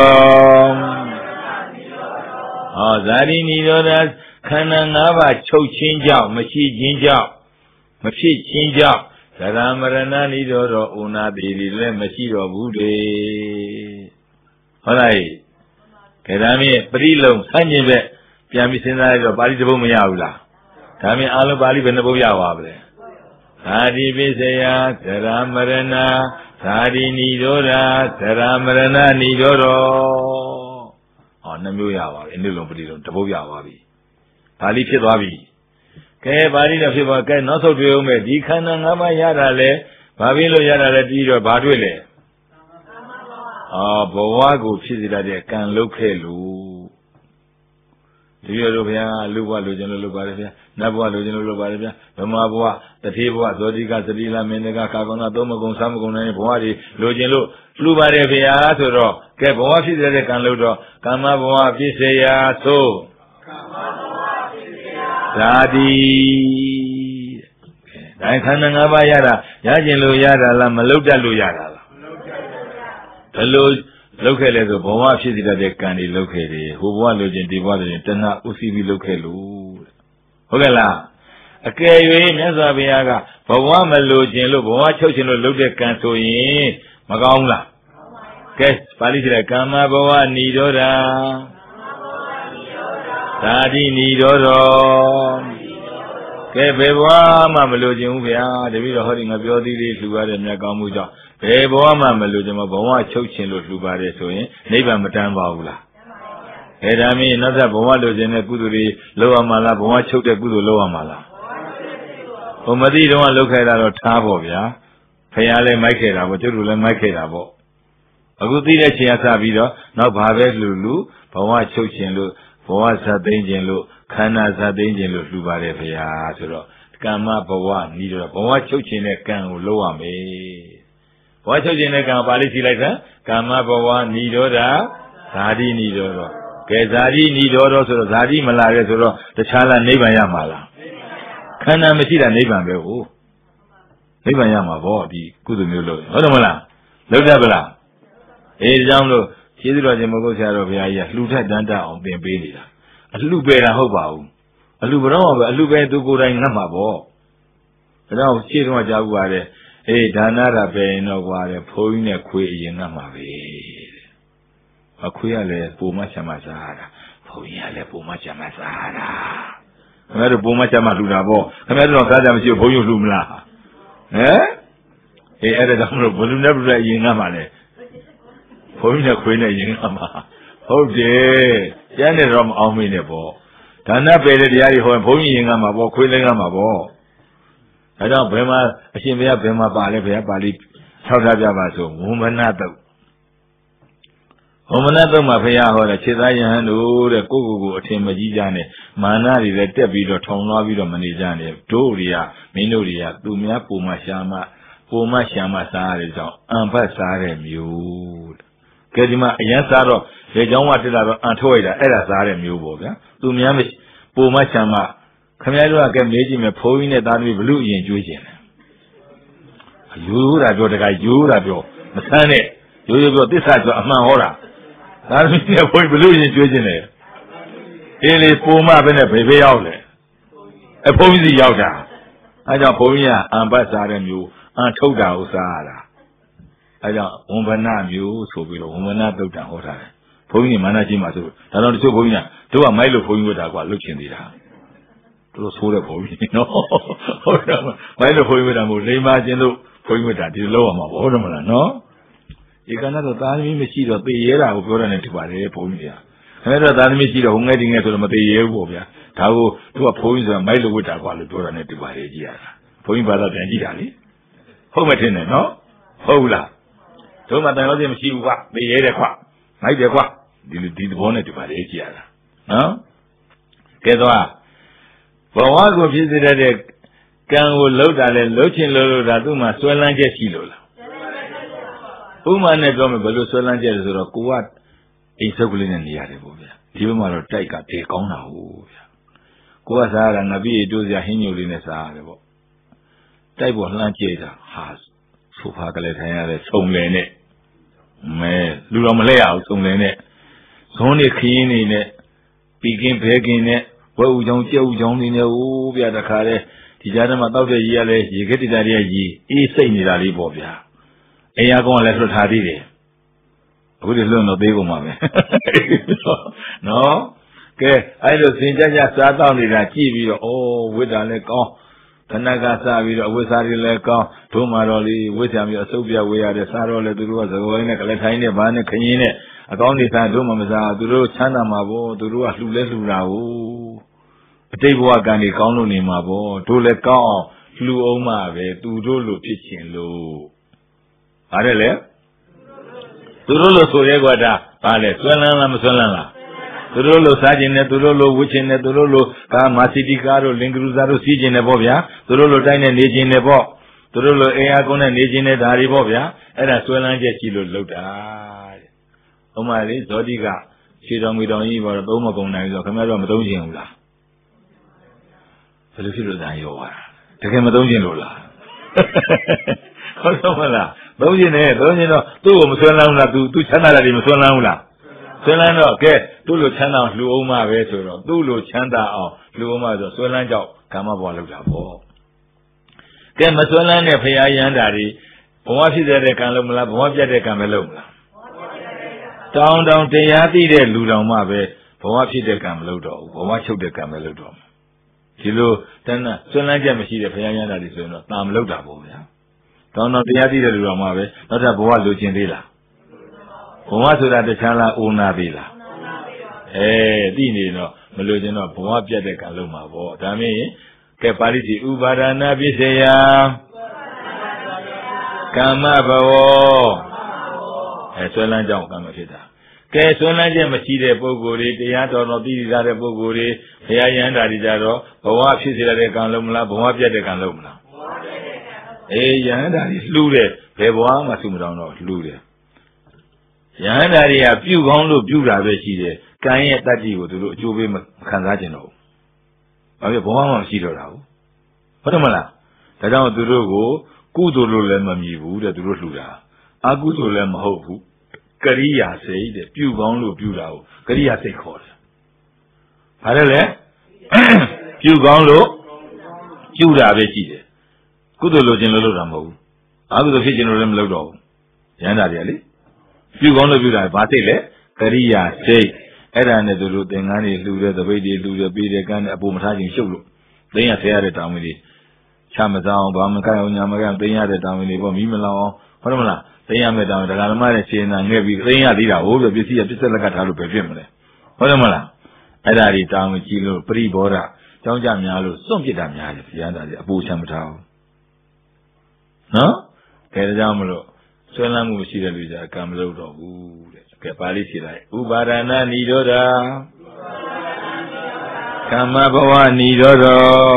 ဟောဇာတိနိရောဓခန္ဓာ၅ပါးချုပ်ခြင်းကြောင့်မရှိခြင်းကြောင့်မဖြစ်ခြင်းကြောင့်ဇရာမရဏနိရောဓဥနာတိလည်းမရှိတော့ဘူးလေဟုတ်လားကဲဒါမြင့်ပရိလုံဆန့်ကျင်ဘက်ပြန်ပြီးစဉ်းစားရတော့ပါဠိတစ်ပုဒ်မရဘူးလားဒါမြင့်အားလုံးပါဠိဘယ်နှပုဒ်ရပါဗလဲဇာတိပစ္စေယဇရာမရဏဇာတိနိရောဓဇရာမရဏနိရောဓဟောနှမျိုးရပါပြီအနည်းလုံးပရိလုံးတစ်ပုဒ်ရပါပြီပါဠိဖြစ်သွားပြီကဲပါဠိတော့ဖြစ်ပါကဲနောက်ဆုံးတွေ့အောင်မယ်ဒီခန္ဓာ၅ပါးရတာလဲဘာဖြစ်လို့ရတာလဲပြီးတော့ဘာတွေ့လဲအော်ဘဝကိုဖြစ်စေတဲ့ကံလုပ်ခဲ့လို့ဒီလိုလိုဗျာလူဘဝလိုချင်လို့လုပ်ပါတယ်ဗျာနတ်ဘဝလိုချင်လို့လုပ်ပါတယ်ဗျာဗမာဘဝတထေဘဝဇောတိကသတိလမင်းတကကာကောနာသုံးမကုံ三မကုံနိုင်ဘဝတွေလိုချင်လို့လူပါတယ်ဗျာဆိုတော့ကဲဘဝဖြစ်စေတဲ့ကံလုပ်တော့ကာမဘဝပြည့်စေရာသို့ကာမဘဝပြည့်စေရာဇာတိဒါခန္ဓာ၅ပါးရတာရကျင်လို့ရတာလားမလုပ်တတ်လို့ရတာလားမလုပ်တတ်ဘယ်လိုလုပ်ခဲ့လဲဆိုဘဝဖြစ်စီတဲ့ကံတွေလုပ်ခဲ့တယ်ဟိုဘဝလိုချင်ဒီဘဝလိုချင်တဏှာဥသိပြီးလုပ်ခဲ့လို့ဟုတ်ကဲ့လားအကယ်၍မြတ်စွာဘုရားကဘဝမလိုချင်လို့ဘဝချုပ်ချင်လို့လုပ်တဲ့ကံဆိုရင်မကောင်းဘူးလားကဲပါဠိကျတဲ့ကာမဘဝနိရောဓဇာတိနိရောဓကဲဘယ်ဘဝမှမလိုချင်ဘူးဗျာတပည့်တော်ဟောဒီငါပြောသေးလေးလှူရတဲ့မြတ်ကောင်းမှုကြောင့်ဘယ်ဘဝမှမလိုချင်မဘဝချုပ်ချင်လို့လှူပါတယ်ဆိုရင်နိဗ္ဗာန်မတန်းပါဘူးလားအဲဒါမင်းနောက်ထပ်ဘဝလိုချင်တဲ့ကုသိုလ်တွေလုပ်ရမှာလားဘဝချုပ်တဲ့ကုသိုလ်လုပ်ရမှာလားဘုမတိတုန်းကလုပ်ခဲ့တာတော့ထားပေါ့ဗျာဖခင်လည်းမိုက်ခဲ့တာပေါ့ကျုပ်တို့လည်းမိုက်ခဲ့တာပေါ့အခုသိတဲ့ချိန်ကစပြီးတော့နောက်ဘာပဲလှူလှူဘဝချုပ်ချင်လို့ဘဝဇတ်သိမ်းခြင်းလို့ခန္ဓာဇတ်သိမ်းခြင်းလို့လှူပါတယ်ဗျာဆိုတော့ကာမဘဝဤတော့ဘဝချုပ်ခြင်းတဲ့ကံကိုလုပ်ရမယ်ဘဝချုပ်ခြင်းတဲ့ကံပါဠိကြည့်လိုက်တာကာမဘဝနိရောဓဇာတိနိရောဓကဲဇာတိနိရောဓဆိုတော့ဇာတိမလာရဲဆိုတော့တခြားလားနိဗ္ဗာန်ရမှာလားခန္ဓာမရှိတာနိဗ္ဗာန်ပဲဟုတ်နိဗ္ဗာန်ရမှာဗောဒီကုသိုလ်မျိုးလို့ဟုတ်တယ်မလားလုပ်တတ်ပလားအေးကြောင့်လို့ကျေးဇူးတော်ရှင်မဟုတ်ဆရာတော်ဘုရားကြီးကလှူထက်တန်းတအောင်သင်ပေးနေတာအလှပဲတာဟုတ်ပါဘူးအလှဘယ်တော့မှအလှပဲသူကိုယ်တိုင်ငတ်မှာဗောဒါတော့ရှင်းတော့ကြားဘူးပါတယ်အေးဒါနတာပဲရင်တော့ကွာတဲ့ဘုန်းကြီးနဲ့ခွေးအရင်ငတ်မှာပဲတဲ့အခွေးကလည်းပုံမချမ်းမစားတာဘုန်းကြီးကလည်းပုံမချမ်းမစားတာခင်ဗျားတို့ပုံမချမ်းမလှူတာဗောခင်ဗျားတို့စားကြမရှိဘူးဘုန်းကြီးလှူမလားဟမ်အေးအဲ့ဒါကြောင့်မလို့ဘလူနဲ့ဘလူနဲ့အရင်ငတ်မှာလေဘုန်းကြီးနဲ့ခွေးနဲ့ရင်ကမှာဟုတ်တယ်ကျန်တယ်တော့မအောင်မင်းနဲ့ပေါ့ဒါနပယ်တဲ့တရားတွေဟောရင်ဘုန်းကြီးရင်ကမှာပေါ့ခွေးလည်းကမှာပေါ့ဒါကြောင့်ဘယ်မှာအရှင်ဘုရားဘယ်မှာပါလဲဘုရားပါဠိထောက်ထားပြပါဆိုဝမ္မနတုတ်ဝမ္မနတုတ်မှာဘုရားဟောတယ်ခြေသားယဟန်တို့တဲ့ကိုကိုကိုအထင်မကြီးကြနဲ့မာနတွေလည်းတက်ပြီးတော့ထုံသွားပြီးတော့မနေကြနဲ့တို့တွေကမင်းတို့တွေကသူများပုံမှရှာမှပုံမှရှာမှစားရတဲ့ကြောင့်အံဖတ်စားတဲ့မျိုးကဲဒီမှာအရင်စားတော့လေချောင်းဝတက်လာတော့အံထုတ်ရတာအဲ့ဒါစားတဲ့မျိုးပေါ့ဗျာသူများမပုံမှရှာမှခမည်းတော်ကမေးကြည့်မယ်ဘုန်းကြီးနဲ့သားသမီးဘလို့အရင်ကျွေးခြင်းလဲယူတာပြောတကယူတာပြောမဆန်းနဲ့ရိုးရိုးပြောသစ္စာပြောအမှန်ဟောတာသားသမီးနဲ့ဘုန်းကြီးဘလို့အရင်ကျွေးခြင်းလဲအေးလေပုံမှပဲနဲ့ဘေဘေးရောက်လေအဘုန်းကြီးစီရောက်တာအဲကြောင့်ဘုန်းကြီးကအံပတ်စားတဲ့မျိုးအံထုတ်တာကိုစားရတာအဲကြောင့်ဝံဗနမျိုးဆိုပြီးတော့ဝံဗနတုတ်တံဟောထားတယ်ဘုန်းကြီးမာနရှိမှဆိုဒါတော့တချို့ဘုန်းကြီးကတို့ကမိုက်လို့ဘုန်းကြီးဝတ်တာကွာလွတ်ချင်သေးတာတို့ဆိုးတဲ့ဘုန်းကြီးနော်ဟုတ်တယ်မိုက်လို့ဘုန်းကြီးဝတ်တာမဟုတ်လိမ္မာခြင်းလို့ဘုန်းကြီးဝတ်တာဒီလိုလောက်အောင်မှာဟုတ်တယ်မလားနော်ဒီကနေ့တော့သားသမီးမရှိတော့သေရဲတာကိုပြောတယ်နဲ့ဒီပါတယ်ဘုန်းကြီးကအဲဒါသားသမီးရှိတော့ဟိုငယ်ဒီငယ်ဆိုတော့မသေရဲဘူးပေါ့ဗျာဒါကိုသူကဘုန်းကြီးဆိုတာမိုက်လို့ဝတ်တာကွာလို့ပြောတယ်နဲ့ဒီပါတယ်ကြည့်ရတာဘုန်းကြီးဘာသာပြန်ကြည့်တာလေဟုတ်မထင်နဲ့နော်ဟုတ်လားတို့မှတန်လို့မရှိဘူးကွာသေရဲတယ်ကွာမိုက်တယ်ကွာဒီလိုဒီသဘောနဲ့ဒီပါတယ်ကြည့်ရတာနော်ကဲတော့ဘဝကိုဖြစ်စေတဲ့ကံကိုလှုပ်တာလဲလှုပ်ချင်လို့လို့ဒါသူ့မှာဆွဲလန်းချက်ရှိလို့လားဥမာနဲ့ပြောမယ်ဘယ်လိုဆွဲလန်းချက်လဲဆိုတော့ကိုကအိမ်ဆုပ်ကလေးနဲ့နေရတယ်ပေါ့ဗျာဒီဘက်မှာတော့တိုက်ကတေကောင်းတာဟုတ်ဗျာကိုကစားရတာငပိတိုးစရာဟင်းညိုလေးနဲ့စားရတယ်ပေါ့တိုက်ပေါ်လှမ်းကြည့်တာဟာဆိုဖာကလေးထိုင်ရတဲ့ဆုံလေနဲ့မဲလူတော်မလဲရအောင်ဆုံလေနဲ့ဇုံးနေခင်းနေနဲ့ပီကင်းဘဲကင်းနဲ့ဝဲဦးချောင်းကြက်ဦးချောင်းနေနဲ့ဟိုးဗျာတခါလေဒီကြားထဲမှာတောက်တဲ့ရေကလည်းရေခက်တတာတွေကရေအေးစိတ်နေတာလေးပေါ့ဗျာအိမ်ရကောင်ကလည်းလွတ်ထားသေးတယ်အခုဒီလွတ်တော့သေးကုန်ပါပဲနော်ကဲအဲ့လိုစင်ကြကြစားတော့နေတာကြည့်ပြီးတော့ဩဝိတ္တာလည်းကောင်းခဏကစားပြီးတော့အဝိစားတွေလည်းကောင်းတို့မှတော့လေဝိဇ္ဇာမျိုးအစုပ်ပြဝေးရတဲ့စားတော့လေသူတို့ကသဘောရင်းနဲ့ကလေးထိုင်းနဲ့ဘာနဲ့ခရင်နဲ့အကောင်းနေစားတို့မှမစားသူတို့ချမ်းသာမှာပေါ့သူတို့ကလှူလဲလှူတာကိုအတိတ်ဘဝကံတွေကောင်းလို့နေမှာပေါ့တို့လည်းကောင်းအောင်လှူအောင်မှာပဲသူတို့လိုဖြစ်ချင်လို့ပါတယ်လေသူတို့လိုဆိုရဲကွာဒါဘာလဲဆွဲလန်းလားမဆွဲလန်းလားသူတို့လိုစားခြင်းနဲ့သူတို့လိုဝတ်ခြင်းနဲ့သူတို့လိုကာမာစီတီကာတို့လင်္ကရုဇာတို့စီးခြင်းနဲ့ပေါ့ဗျာသူတို့လိုတိုင်းနဲ့နေခြင်းနဲ့ပေါ့သူတို့လိုအိမ်အားကုန်းနဲ့နေခြင်းနဲ့ဒါတွေပေါ့ဗျာအဲ့ဒါဆွဲလန်းချက်ရှိလို့လုပ်တာတဲ့။ဥမာလေဇောတိကခြေတော်မီတော်ကြီးပေါ်တော့သုံးမကုန်နိုင်ဆိုတော့ခင်ဗျားတို့မသုံးခြင်းဘူးလားဘယ်လိုဖြစ်လို့ဇာရောပါတကယ်မသုံးခြင်းလို့လားဟုတ်တော့မလားသုံးခြင်းနဲ့သုံးခြင်းတော့သူ့ကိုမဆွဲလန်းဘူးလားသူသူချမ်းသာတယ်မဆွဲလန်းဘူးလားဆွဲလန်းတော့ကဲသူ့လိုချမ်းသာအောင်လှူအောင်မှပဲဆိုတော့သူ့လိုချမ်းသာအောင်လှူအောင်မှဆိုဆွဲလန်းကြောက်ကာမဘဝလောက်တာပေါ့ကဲမဆွဲလန်းတဲ့ဖရာရန်တာတွေဘဝဖြစ်တဲ့ကံလုံးမလားဘဝပြတ်တဲ့ကံပဲလုံးမလားတောင်းတောင်းတရားသိတဲ့လူတော်မှပဲဘဝဖြစ်တဲ့ကံမလုပ်တော့ဘူးဘဝချုပ်တဲ့ကံပဲလုပ်တော့မှာဒီလိုတဏ္ဍဆွဲလန်းချက်မရှိတဲ့ဖရာရန်တာတွေဆိုရင်တော့တာမလုပ်တာပေါ့ဗျာတောင်းတောင်းတရားသိတဲ့လူတော်မှပဲနောက်ထပ်ဘဝလိုချင်သေးလားဘဝဆိုတာတခြားလားအိုနာသေးလားအဲသိနေတော့မလို့ကျွန်တော်ဘဝပြတ်တဲ့ကံလုံးမှာပေါ့ဒါမင်းကဲပါဠိစီဥပါဒနာပစ္စယကာမဘဝအဲဆွဲလန်းကြောင်းကံမဖြစ်တာကဲဆွဲလန်းချက်မရှိတဲ့ပုဂ္ဂိုလ်တွေတရားတော်တော်သိသိတဲ့ပုဂ္ဂိုလ်တွေဘုရားယန္တာတွေကြတော့ဘဝဖြစ်စေတဲ့ကံလုံးမလားဘဝပြတ်တဲ့ကံလုံးမလားအေးယန္တာတွေလှူတယ်ဘယ်ဘဝမှသူ့မတောင်းတော့လှူတယ်ယဟန္တာတွေကပြုကောင်းလို့ပြုတာပဲရှိတယ်။ကံရဲ့တတ္တိကိုသူတို့အကျိုးပေးမခံစားကြတော့ဘူး။ဘာဖြစ်ဘဝမှမရှိတော့တာဘူး။ဟုတ်တယ်မလား။ဒါကြောင့်သူတို့ကိုကုသိုလ်လို့လည်းမမြည်ဘူးတဲ့သူတို့လှူတာ။အကုသိုလ်လည်းမဟုတ်ဘူး။ကရိယာစိတ်တဲ့ပြုကောင်းလို့ပြုတာကိုကရိယာစိတ်ခေါ်တယ်။ဘာလဲလဲ။ပြုကောင်းလို့ပြုတာပဲရှိတယ်။ကုသိုလ်လို့ခြင်းလို့လုပ်တာမဟုတ်ဘူး။အကုသိုလ်ဖြစ်ခြင်းလို့လည်းမလုပ်တော့ဘူး။ယဟန္တာတွေကလေပြုကောင်းလို့ပြုတာဘာစိတ်လဲကရိယာစိတ်အဲ့ဒါနဲ့သူတို့သင်္ကန်းတွေလှူတဲ့သပိတ်တွေလှူတဲ့ပေးတဲ့ကန်းနဲ့အပေါ်မထားခြင်းရှုပ်လို့သိရဆဲရတဲ့တောင်းဝင်တွေချမစားအောင်ဘာမကိုက်အောင်ညာမကိုက်သိရတဲ့တောင်းဝင်တွေပေါ့မိမလောင်အောင်ဟုတ်တယ်မလားသိရမယ်တောင်တရားဓမ္မနဲ့ရှင်နာငဲ့ပြီးသိရသေးတာဟိုးပြပစ္စည်းကပစ္စည်းလက်ကထားလို့ပဲဖြစ်မလဲဟုတ်တယ်မလားအဲ့ဒါဒီတောင်ကြည့်လို့ပရိဘောဓကြောင်းကြများလို့စွန့်ပစ်တာများတယ်ဘုရားသားကြီးအပူချမ်းမထားဘူးနော်ကဲဒါကြောင့်မလို့ဆွဲလန်းမှုရှိတဲ့လူကြကံမလုပ်တော့ဘူးတဲ့ကဲပါဠိရှိလိုက်ဥပါဒနာနိရောဓကမ္မဘဝနိရောဓ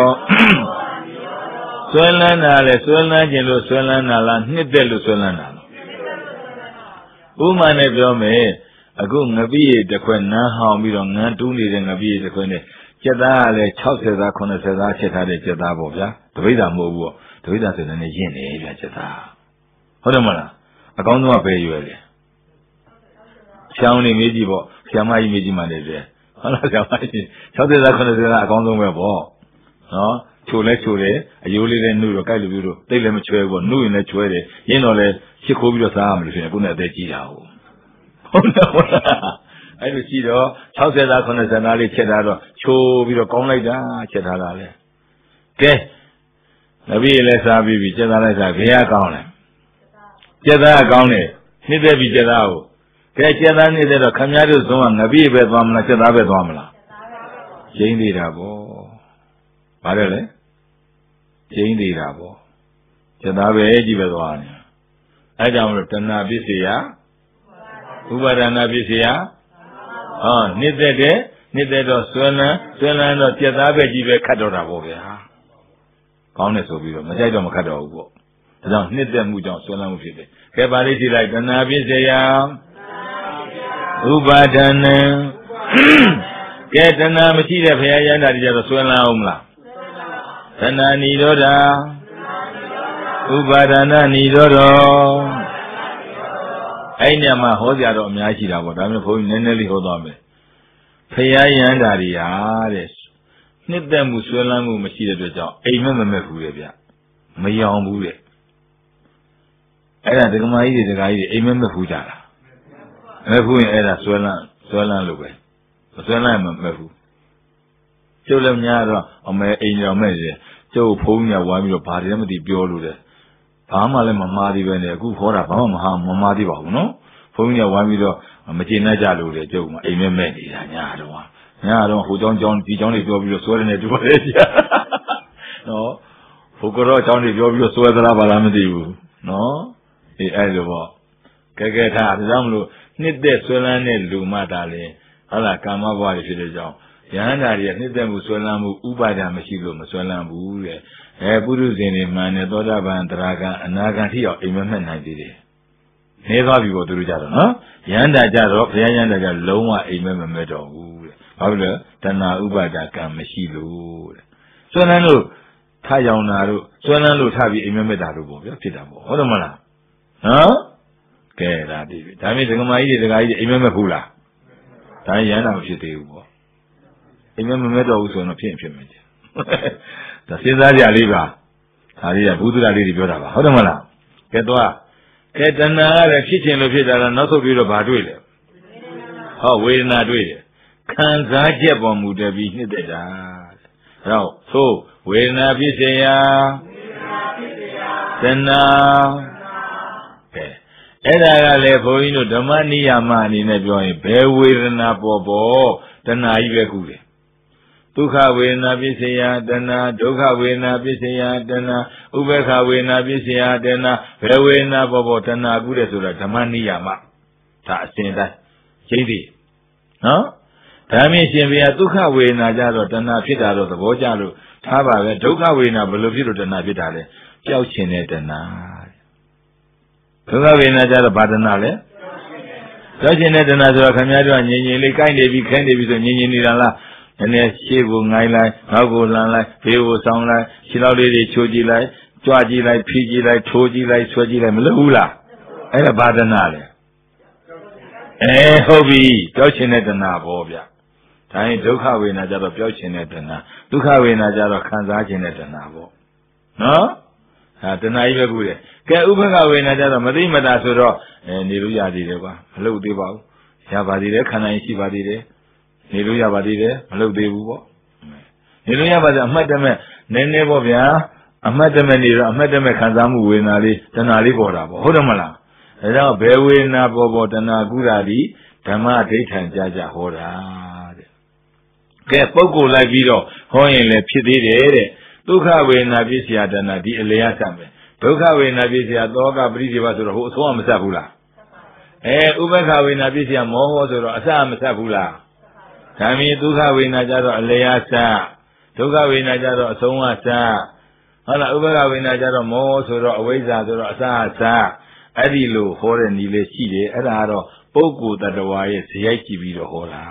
ဆွဲလန်းတာလေဆွဲလန်းခြင်းလို့ဆွဲလန်းတာလားနှစ်သက်လို့ဆွဲလန်းတာလားဥမာနဲ့ပြောမယ်အခုငပိရတစ်ခွက်နန်းဟောင်းပြီးတော့ငန်းတူးနေတဲ့ငပိရတစ်ခွက်နဲ့ကျက်သားကလည်း၆၀သား၇၀သားချက်ထားတဲ့ကျက်သားပေါ့ဗျာတပိဿာမဟုတ်ဘူးပေါ့တပိဿာဆိုတဲ့နဲ့ရင့်နေဗျာကျက်သားဟုတ်တယ်မလားအကောင်းဆုံးကဘယ်ရွယ်လဲချောင်းနေမေးကြည့်ပေါ့ဆရာမကြီးမေးကြည့်မှလည်းပြဟုတ်လားဆရာမကြီး၆၀သား၇၀သားအကောင်းဆုံးပဲပေါ့နော်ချိုလဲချိုတယ်အယိုးလေးလည်းနှုတ်တော့ကြိုက်လို့ပြီးတော့တိတ်လည်းမချွဲဘူးနှုတ်ရင်လည်းချွဲတယ်ရင်းတော့လည်းရှစ်ခိုးပြီးတော့စားရမလို့ဖြစ်နေခုနဲ့အသက်ကြီးတာဟုတ်ဟုတ်တယ်ဟုတ်လားအဲ့လိုရှိတော့၆၀သား၇၀သားလေးချက်ထားတော့ချိုးပြီးတော့ကောင်းလိုက်တာချက်ထားတာလေကဲနဗီလည်းစားပြီးပြီချက်သားလိုက်စားဘယ်ရကောင်းလဲချက်သားကောင်းတယ်နှိမ့်သက်ပြီးချက်သားကိုကဲချက်သားနှိမ့်သက်တော့ခမည်းတော်ဆုံးကနဗီပဲသွားမလားချက်သားပဲသွားမလားကျင်းနေတာပေါ့ဘာလဲလဲကျင်းနေတာပေါ့ချက်သားပဲကြည့်ပဲသွားတယ်အဲကြောင့်မလို့တဏှာပစ္စယဥပါဒနာပစ္စယဟောနှစ်သက်တယ်နှစ်သက်တော့ဆွဲလန်းဆွဲလန်းတော့ချက်သားပဲကြည့်ပဲခတ်တော့တာပေါ့ဗျာကောင်းတယ်ဆိုပြီးတော့မကြိုက်တော့မခတ်တော့ဘူးပေါ့ဒါကြောင့်နှစ်သက်မှုကြောင့်ဆွဲလန်းမှုဖြစ်တယ်ကဲပါဠိကြည့်လိုက်တဏှာပစ္စယဥပါဒနာကဲတဏှာမရှိတဲ့ဘုရားရဟန္တာတွေကြတော့ဆွဲလန်းအောင်မလားတဏှာနိရောဓဥပါဒနာနိရောဓအဲ့ညမှာဟောကြတော့အများကြီးတာပေါ့ဒါမျိုးဘုန်းကြီးနည်းနည်းလေးဟောသွားမယ်ဘုရားရဟန္တာတွေဟာတဲ့နှစ်သက်မှုဆွဲလန်းမှုမရှိတဲ့အတွက်ကြောင့်အိမ်မက်မမက်ဘူးလေဗျမယောင်ဘူးတဲ့အဲ့ဒါဒကမာကြီးတွေဒကာကြီးတွေအိမ်မက်မက်ဘူးကြတာမက်ဘူးရင်အဲ့ဒါဆွဲလန်းဆွဲလန်းလို့ပဲမဆွဲလန်းမမက်ဘူးကျုပ်လည်းများတော့အမေအိမ်တော်မဲ့တယ်ကျုပ်ဖုန်းညာဝိုင်းပြီးတော့ဘာတွေမှမသိပြောလို့တဲ့ဘာမှလည်းမမှားသေးပဲနဲ့အခုခေါ်တာဘာမှမဟာမမှားသေးပါဘူးနော်ဖုန်းညာဝိုင်းပြီးတော့မကျေနပ်ကြလို့လေကျုပ်ကအိမ်မက်မဲ့နေတာညာတော့ညာတော့ဟိုเจ้าเจ้าဒီเจ้าတွေပြောပြီးတော့ဆွဲတယ်နဲ့တူပါတယ်ကြာနော်ဟိုကတော့เจ้าတွေပြောပြီးတော့ဆွဲသလားဘာလားမသိဘူးနော်အေးအဲ့လိုပေါ့ကဲကဲထားဒါကြောင့်မလို့နှစ်သက်ဆွဲလန်းတဲ့လူမှတာလေဟုတ်လားကာမဘဝတွေဖြစ်တဲ့ကြောင့်ယဟန္တာတွေကနှစ်သက်မှုဆွဲလန်းမှုဥပါဒာမရှိလို့မဆွဲလန်းဘူးတဲ့အဲပုရုဇဉ်တွေမှန်တယ်သောတာပန်တရာဂံအနာဂံထိအောင်အိမ်မက်မဲ့နိုင်သေးတယ်နေသွားပြီပေါ့သူတို့ကြတော့နော်ယဟန္တာကြတော့ဘုရားယဟန္တာကြလုံးဝအိမ်မက်မမဲ့တော့ဘူးတဲ့ဘာဖြစ်လဲတဏှာဥပါဒာကံမရှိလို့တဲ့ဆွဲလန်းလို့ထရောင်တာတို့ဆွဲလန်းလို့ထပြီးအိမ်မက်မဲ့တာတို့ပေါ့ဗျာဖြစ်တာပေါ့ဟုတ်တယ်မလားနော်ကဲဒါဒီဒါမြင်ဒကမာကြီးတွေဒကာကြီးတွေအိမ်မက်မဲ့ဘူးလားဒါရဟန္တာမဖြစ်သေးဘူးပေါ့အိမ်မက်မမဲ့တော့ဘူးဆိုရင်ဖြစ်ဖြစ်မယ်ကျဒါစဉ်းစားကြလေးပါဒါလေးကဘုဒ္ဓရာလေးတွေပြောတာပါဟုတ်တယ်မလားကဲတော့ကဲတဏှာကလည်းဖြစ်ခြင်းလို့ဖြစ်တာလားနောက်ဆုံးပြီးတော့ဘာတွေ့လဲဟောဝေဒနာတွေ့တယ်ခံစားချက်ပေါ်မူတည်ပြီးနှစ်သက်တာအဲ့တော့သို့ဝေဒနာဖြစ်စေရာတဏှာကဲအဲ့ဒါကလည်းဘုန်းကြီးတို့ဓမ္မနိယာမအနေနဲ့ပြောရင်ဘယ်ဝေဒနာပေါ်ပေါ်တဏှာကြီးပဲခုတယ်ဒုက္ခဝေဒနာပစ္စယတဏှာဒုက္ခဝေဒနာပစ္စယတဏှာဥပေက္ခဝေဒနာပစ္စယတဏှာဘယ်ဝေဒနာပေါ်ပေါ်တဏှာကူးတယ်ဆိုတာဓမ္မနိယာမဒါအစဉ်တိုင်းရှင်းပြီနော်ဒါမြင်ရှင်ဘုရားဒုက္ခဝေဒနာကြတော့တဏှာဖြစ်တာတော့သဘောကျလို့ထားပါပဲဒုက္ခဝေဒနာဘယ်လိုဖြစ်လို့တဏှာဖြစ်တာလဲကြောက်ခြင်းနဲ့တဏှာဒုက္ခဝေဒနာကြတော့ဘာတဏှာလဲကြောက်ခြင်းနဲ့တဏှာဆိုတော့ခင်ဗျားတို့ကငြိမ်ငြိမ်လေးကိုက်နေပြီခဲနေပြီဆိုငြိမ်ငြိမ်နေတာလားနည်းနည်းရှေ့ကိုငိုင်းလိုက်နောက်ကိုလှန်လိုက်ဘေးကိုဆောင်းလိုက်ခြေထောက်လေးတွေချိုးကြည့်လိုက်ကြွကြည့်လိုက်ဖြီးကြည့်လိုက်ထိုးကြည့်လိုက်ဆွဲကြည့်လိုက်မလုပ်ဘူးလားအဲ့ဒါဘာတဏှာလဲအဲဟုတ်ပြီကြောက်ခြင်းနဲ့တဏှာပေါ့ဗျဒါရင်ဒုက္ခဝေဒနာကြတော့ကြောက်ခြင်းနဲ့တဏှာဒုက္ခဝေဒနာကြတော့ခံစားခြင်းနဲ့တဏှာပေါ့နော်ဟာတဏှာကြီးပဲကူတယ်ကဲဥပ္ပခဝေဒနာကြတော့မသိမတာဆိုတော့အဲနေလို့ရသေးတယ်ကွာမလုပ်သေးပါဘူးရပါသေးတယ်ခန္ဓာရင်ရှိပါသေးတယ်နေလို့ရပါသေးတယ်မလုပ်သေးဘူးပေါ့နေလို့ရပါစေအမှတ်တမဲ့နည်းနည်းပေါ့ဗျာအမှတ်တမဲ့နေတော့အမှတ်တမဲ့ခံစားမှုဝေဒနာလေးတဏှာလေးပေါ်တာပေါ့ဟုတ်တယ်မလားဒါကြောင့်ဘယ်ဝေဒနာပေါ်ပေါ်တဏှာကုတာဒီဓမ္မဒိဋ္ဌံကြကြဟောတာတဲ့ကဲပုဂ္ဂိုလ်လိုက်ပြီးတော့ဟောရင်လည်းဖြစ်သေးတယ်တဲ့ဒုက္ခဝေဒနာပြည့်စရာတဏှာဒီအလျားဆက်မယ်ဒုက္ခဝေဒနာပြည့်စရာသောကပရိဒီဝဆိုတော့ဟိုအဆုံးမဆက်ဘူးလားအဲဥပ္ပခဝေဒနာပြည့်စရာမောဟဆိုတော့အစမဆက်ဘူးလားဒါမင်းဒုက္ခဝေဒနာကြတော့အလျားဆက်ဒုက္ခဝေဒနာကြတော့အဆုံးအဆက်ဟုတ်လားဥပ္ပခဝေဒနာကြတော့မောဟဆိုတော့အဝိဇ္ဇာဆိုတော့အစအဆက်အဲ့ဒီလိုဟောတဲ့နည်းလေးရှိတယ်အဲ့ဒါကတော့ပုဂ္ဂိုလ်တ attva ရဲ့ဇယိုက်ကြည့်ပြီးတော့ဟောတာ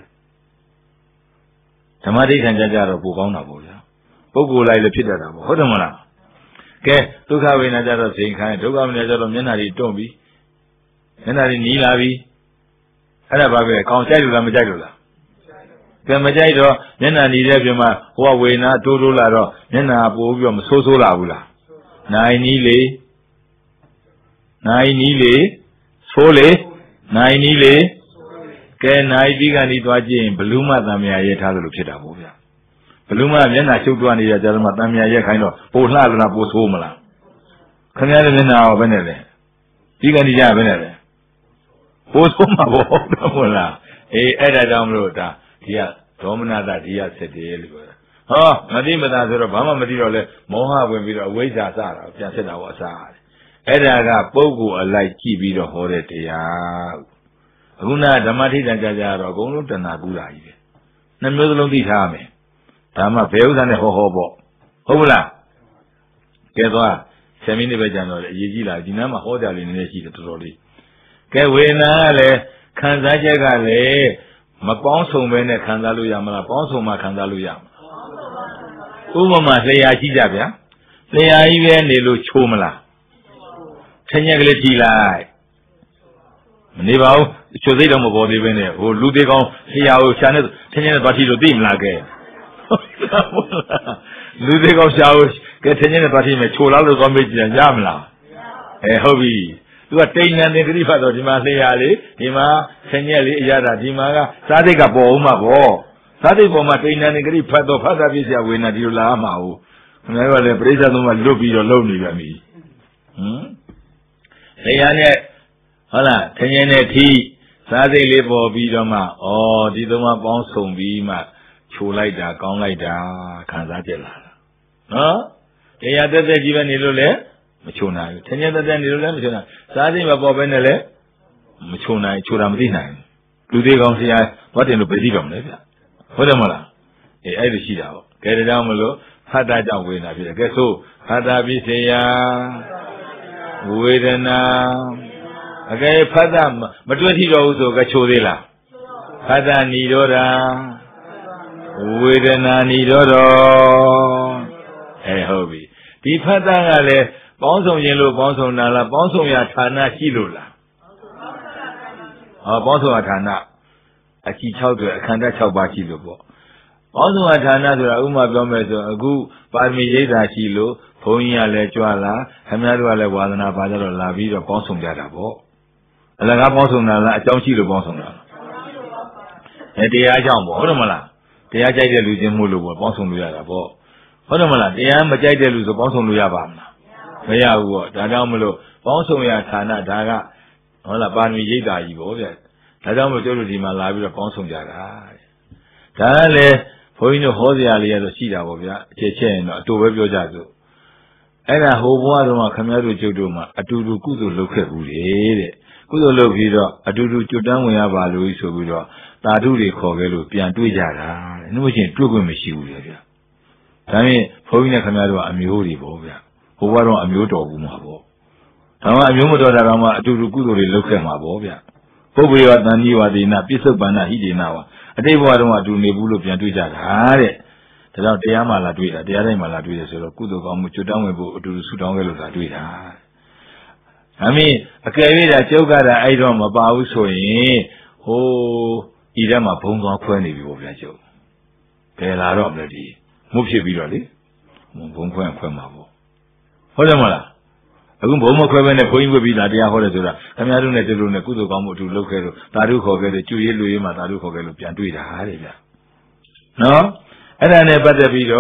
ဓမ္မဒိဋ္ဌံကြကြတော့ပိုကောင်းတာပေါ့ဗျာပုဂ္ဂိုလ်လိုက်လည်းဖြစ်တတ်တာပေါ့ဟုတ်တယ်မလားကဲဒုက္ခဝေဒနာကြတော့စိန်ခိုင်းဒုက္ခဝေဒနာကြတော့မျက်နှာတွေတွန့်ပြီးမျက်နှာတွေနီးလာပြီးအဲ့ဒါဘာပဲကောင်းကြိုက်လို့လားမကြိုက်လို့လားကဲမကြိုက်တော့မျက်နှာနီးတဲ့ပြင်မှာဟိုကဝေဒနာတိုးတိုးလာတော့မျက်နှာပိုးပြီးတော့မဆိုးဆိုးလာဘူးလားနိုင်နီးလေနိုင်နီးလေဆိုးလေနိုင်နီးလေကဲနိုင်ပြီးကနေသွားကြည့်ရင်ဘလူးမတံမြာရဲထားသလိုဖြစ်တာပေါ့ဗျာဘလူးမမျက်နှာရှုပ်သွားနေကြကြတော့မှတံမြာရဲခိုင်းတော့ပိုလှလားပိုဆိုးမလားခင်ဗျားရဲ့မျက်နှာရောဘယ်နဲ့လဲပြီးကနေကြဘယ်နဲ့လဲပိုဆိုးမှာပေါ့ဟုတ်မလားအေးအဲ့ဒါကြောင့်မလို့ဒါဒီကဒေါမနတဒီကဆက်တယ်လို့ပြောတာဟောမသိမသာဆိုတော့ဘာမှမသိတော့လဲမောဟဝင်ပြီးတော့အဝိဇ္ဇာစတာပြန်ဆက်တာပေါ့အစားအဲ့ဒါကပုဂ္ဂိုလ်အလိုက်ကြည့်ပြီးတော့ဟောတဲ့တရားအခုနဓမ္မထိတ္တကြကြတော့အကုန်လုံးတဏှာကူတာကြီးပဲနှမျိုးစလုံးသိထားရမယ်ဒါမှဘယ်ဥစ္စာနဲ့ဟောဟောပေါ့ဟုတ်မလားကဲသွားဆယ်မိနစ်ပဲကြာတော့လေအရေးကြီးလာဒီနားမှာဟောကြလေးနည်းနည်းရှိတယ်တော်တော်လေးကဲဝေဒနာကလည်းခံစားချက်ကလည်းမပေါင်းစုံပဲနဲ့ခံစားလို့ရမလားပေါင်းစုံမှခံစားလို့ရမလားဥပမာလျှာရှိကြဗျာလျှာကြီးပဲနေလို့ချိုးမလားထင်းရက်ကလေးကြည့်လိုက်မနေပါဘူးချိုစိတ်တော့မပေါ်သေးပဲနဲ့ဟိုလူသေးကောင်းလျှာကိုရှာနေထင်းရက်ဘာတိလို့သိမလားကဲလူသေးကောင်းရှာကိုကဲထင်းရက်ဘာတိမဲ့ချိုလာလို့ကောင်းမေးကြည့်ရမလားအဲဟုတ်ပြီသူကတိန်ငံတင်ဂရိဖတ်တော့ဒီမှာလျှာလေးဒီမှာဆင်းရက်လေးအရတာဒီမှာကစားစိတ်ကပေါ်အောင်မှာပေါ့စားစိတ်ပေါ်မှာတိန်ငံတင်ဂရိဖတ်တော့ဖတ်တာပြည့်စရာဝေနာဒီလိုလာမှာဟုတ်ခင်ဗျားကလည်းပရိစ္ဆေသုံးမှာလွတ်ပြီးတော့လုံနေပြန်ပြီဟမ်လျှာနဲ့ဟုတ်လားဆင်းရဲနဲ့ထိစားစိတ်လေးပေါ်ပြီးတော့မှဩဒီသုံးပါးပေါင်းစုံပြီးမှချိုလိုက်တာကောင်းလိုက်တာခံစားကြလာတာနော်လျှာတက်တက်ကြီးပဲနေလို့လေမချိုနိုင်ဘူးထင်းထင်းတက်တက်နေလို့လည်းမချိုနိုင်စားစိတ်မပေါ်ပဲနဲ့လည်းမချိုနိုင်ချိုတာမသိနိုင်ဘူးလူသေးကောင်းဆရာဘာတင်လို့ပဲသိတော့မလဲဗျဟုတ်တယ်မလားအေးအဲ့လိုရှိတာပေါ့ကဲဒါကြောင့်မလို့ဖတ်တာကြောင့်ဝေဒနာဖြစ်တယ်ကဲဆိုဖတ်တာပြည့်စေရာဝေဒနာအကယ်ဖတ်တာမတွေ့ထိတော့ဘူးဆိုကချိုသေးလားဖတ်တာဏီရောတာဝေဒနာဏီရောတော့အဲဟုတ်ပြီဒီဖတ်တာကလည်းပေါင်းစုံရင်လို့ပေါင်းစုံတာလားပေါင်းစုံရဌာနရှိလို့လားဟောပေါင်းစုံရဌာနအချီ၆တွေအခန္ဓာ၆ပါးရှိလို့ပေါ့ပေါင်းစုံရဌာနဆိုတာဥမာပြောမယ်ဆိုအခုပါရမီရိပ်သာရှိလို့ဘုန်းကြီးကလည်းကြွလာခင်ဗျားတို့ကလည်းဝါသနာပါကြတော့လာပြီးတော့ပေါင်းစုံကြတာပေါ့အလကားပေါင်းစုံတာလားအကြောင်းရှိလို့ပေါင်းစုံတာလားအဲတရားကြောင့်ပေါ့ဟုတ်တယ်မလားတရားကြိုက်တဲ့လူချင်းမို့လို့ပေါ့ပေါင်းစုံလို့ရတာပေါ့ဟုတ်တယ်မလားတရားမကြိုက်တဲ့လူဆိုပေါင်းစုံလို့ရပါမလားမရဘူးပေါ့ဒါကြောင့်မလို့ပေါင်းစုံရဌာနဒါကဟုတ်လားပါရမီရိပ်သာကြီးပေါ့ဗျဒါကြောင့်မလို့ကျတို့ဒီမှာလာပြီးတော့ပေါင်းစုံကြတာတဲ့ဒါကလည်းဘုန်းကြီးတို့ဟောစရာလေးရတော့ရှိတာပေါ့ဗျာအခြေချက်ရင်တော့အတူပဲပြောကြစို့အဲ့ဒါဟိုဘဝတုန်းကခမည်းတော်ကျုပ်တို့မှာအတူတူကုသိုလ်လုပ်ခဲ့ဘူးလေတဲ့ကုသိုလ်လုပ်ပြီးတော့အတူတူကျွတ်တန်းဝင်ရပါလို့ဆိုပြီးတော့တာဓုတွေခေါ်ခဲ့လို့ပြန်တွေ့ကြတာတဲ့နှုတ်ချင်းတွေ့ခွင့်မရှိဘူးလေဗျာဒါနဲ့ဘုန်းကြီးနဲ့ခမည်းတော်ကအမျိုးတွေပေါ့ဗျာဟိုဘဝတော့အမျိုးတော်ဘူးမှာပေါ့ဒါမှအမျိုးမတော်တာတော့မှအတူတူကုသိုလ်တွေလုပ်ခဲ့မှာပေါ့ဗျာပုပ္ပေယတန်ကြီးဝါဒေနာပိစုပ္ပန္နဟိဒေနာဝါအတိတ်ဘဝတုန်းကအတူနေဘူးလို့ပြန်တွေ့ကြတာတဲ့ဒါကြောင့်တရားမှလာတွေ့တာတရားတိုင်းမှလာတွေ့တယ်ဆိုတော့ကုသိုလ်ကောင်းမှုကျွတ်တောင်းဝင်ဖို့အတူတူဆူတောင်းခဲ့လို့သာတွေ့တာအမင်းအကယ်၍ဒါကျုပ်ကတာအဲ့တော့မပါဘူးဆိုရင်ဟိုဤထဲမှာဘုံသွားခွဲနေပြီပေါ့ဗျာကျုပ်ဘယ်လာတော့မလဲဒီမှုဖြစ်ပြီးတော့လေဘုံခွဲခွဲမှာပေါ့ဟုတ်တယ်မလားအခုဘုံမခွဲပဲနဲ့ဘုန်းကြီးဝတ်ပြီးသားတရားဟောတယ်ဆိုတာခင်ဗျားတို့နဲ့တူလို့နဲ့ကုသိုလ်ကောင်းမှုအတူလုပ်ခဲ့လို့သာဓုခေါ်ခဲ့လို့ကျွေးလူရေးမှာသာဓုခေါ်ခဲ့လို့ပြန်တွေ့တာတဲ့ဗျာနော်အဲ့ဒါနဲ့ပတ်သက်ပြီးတော့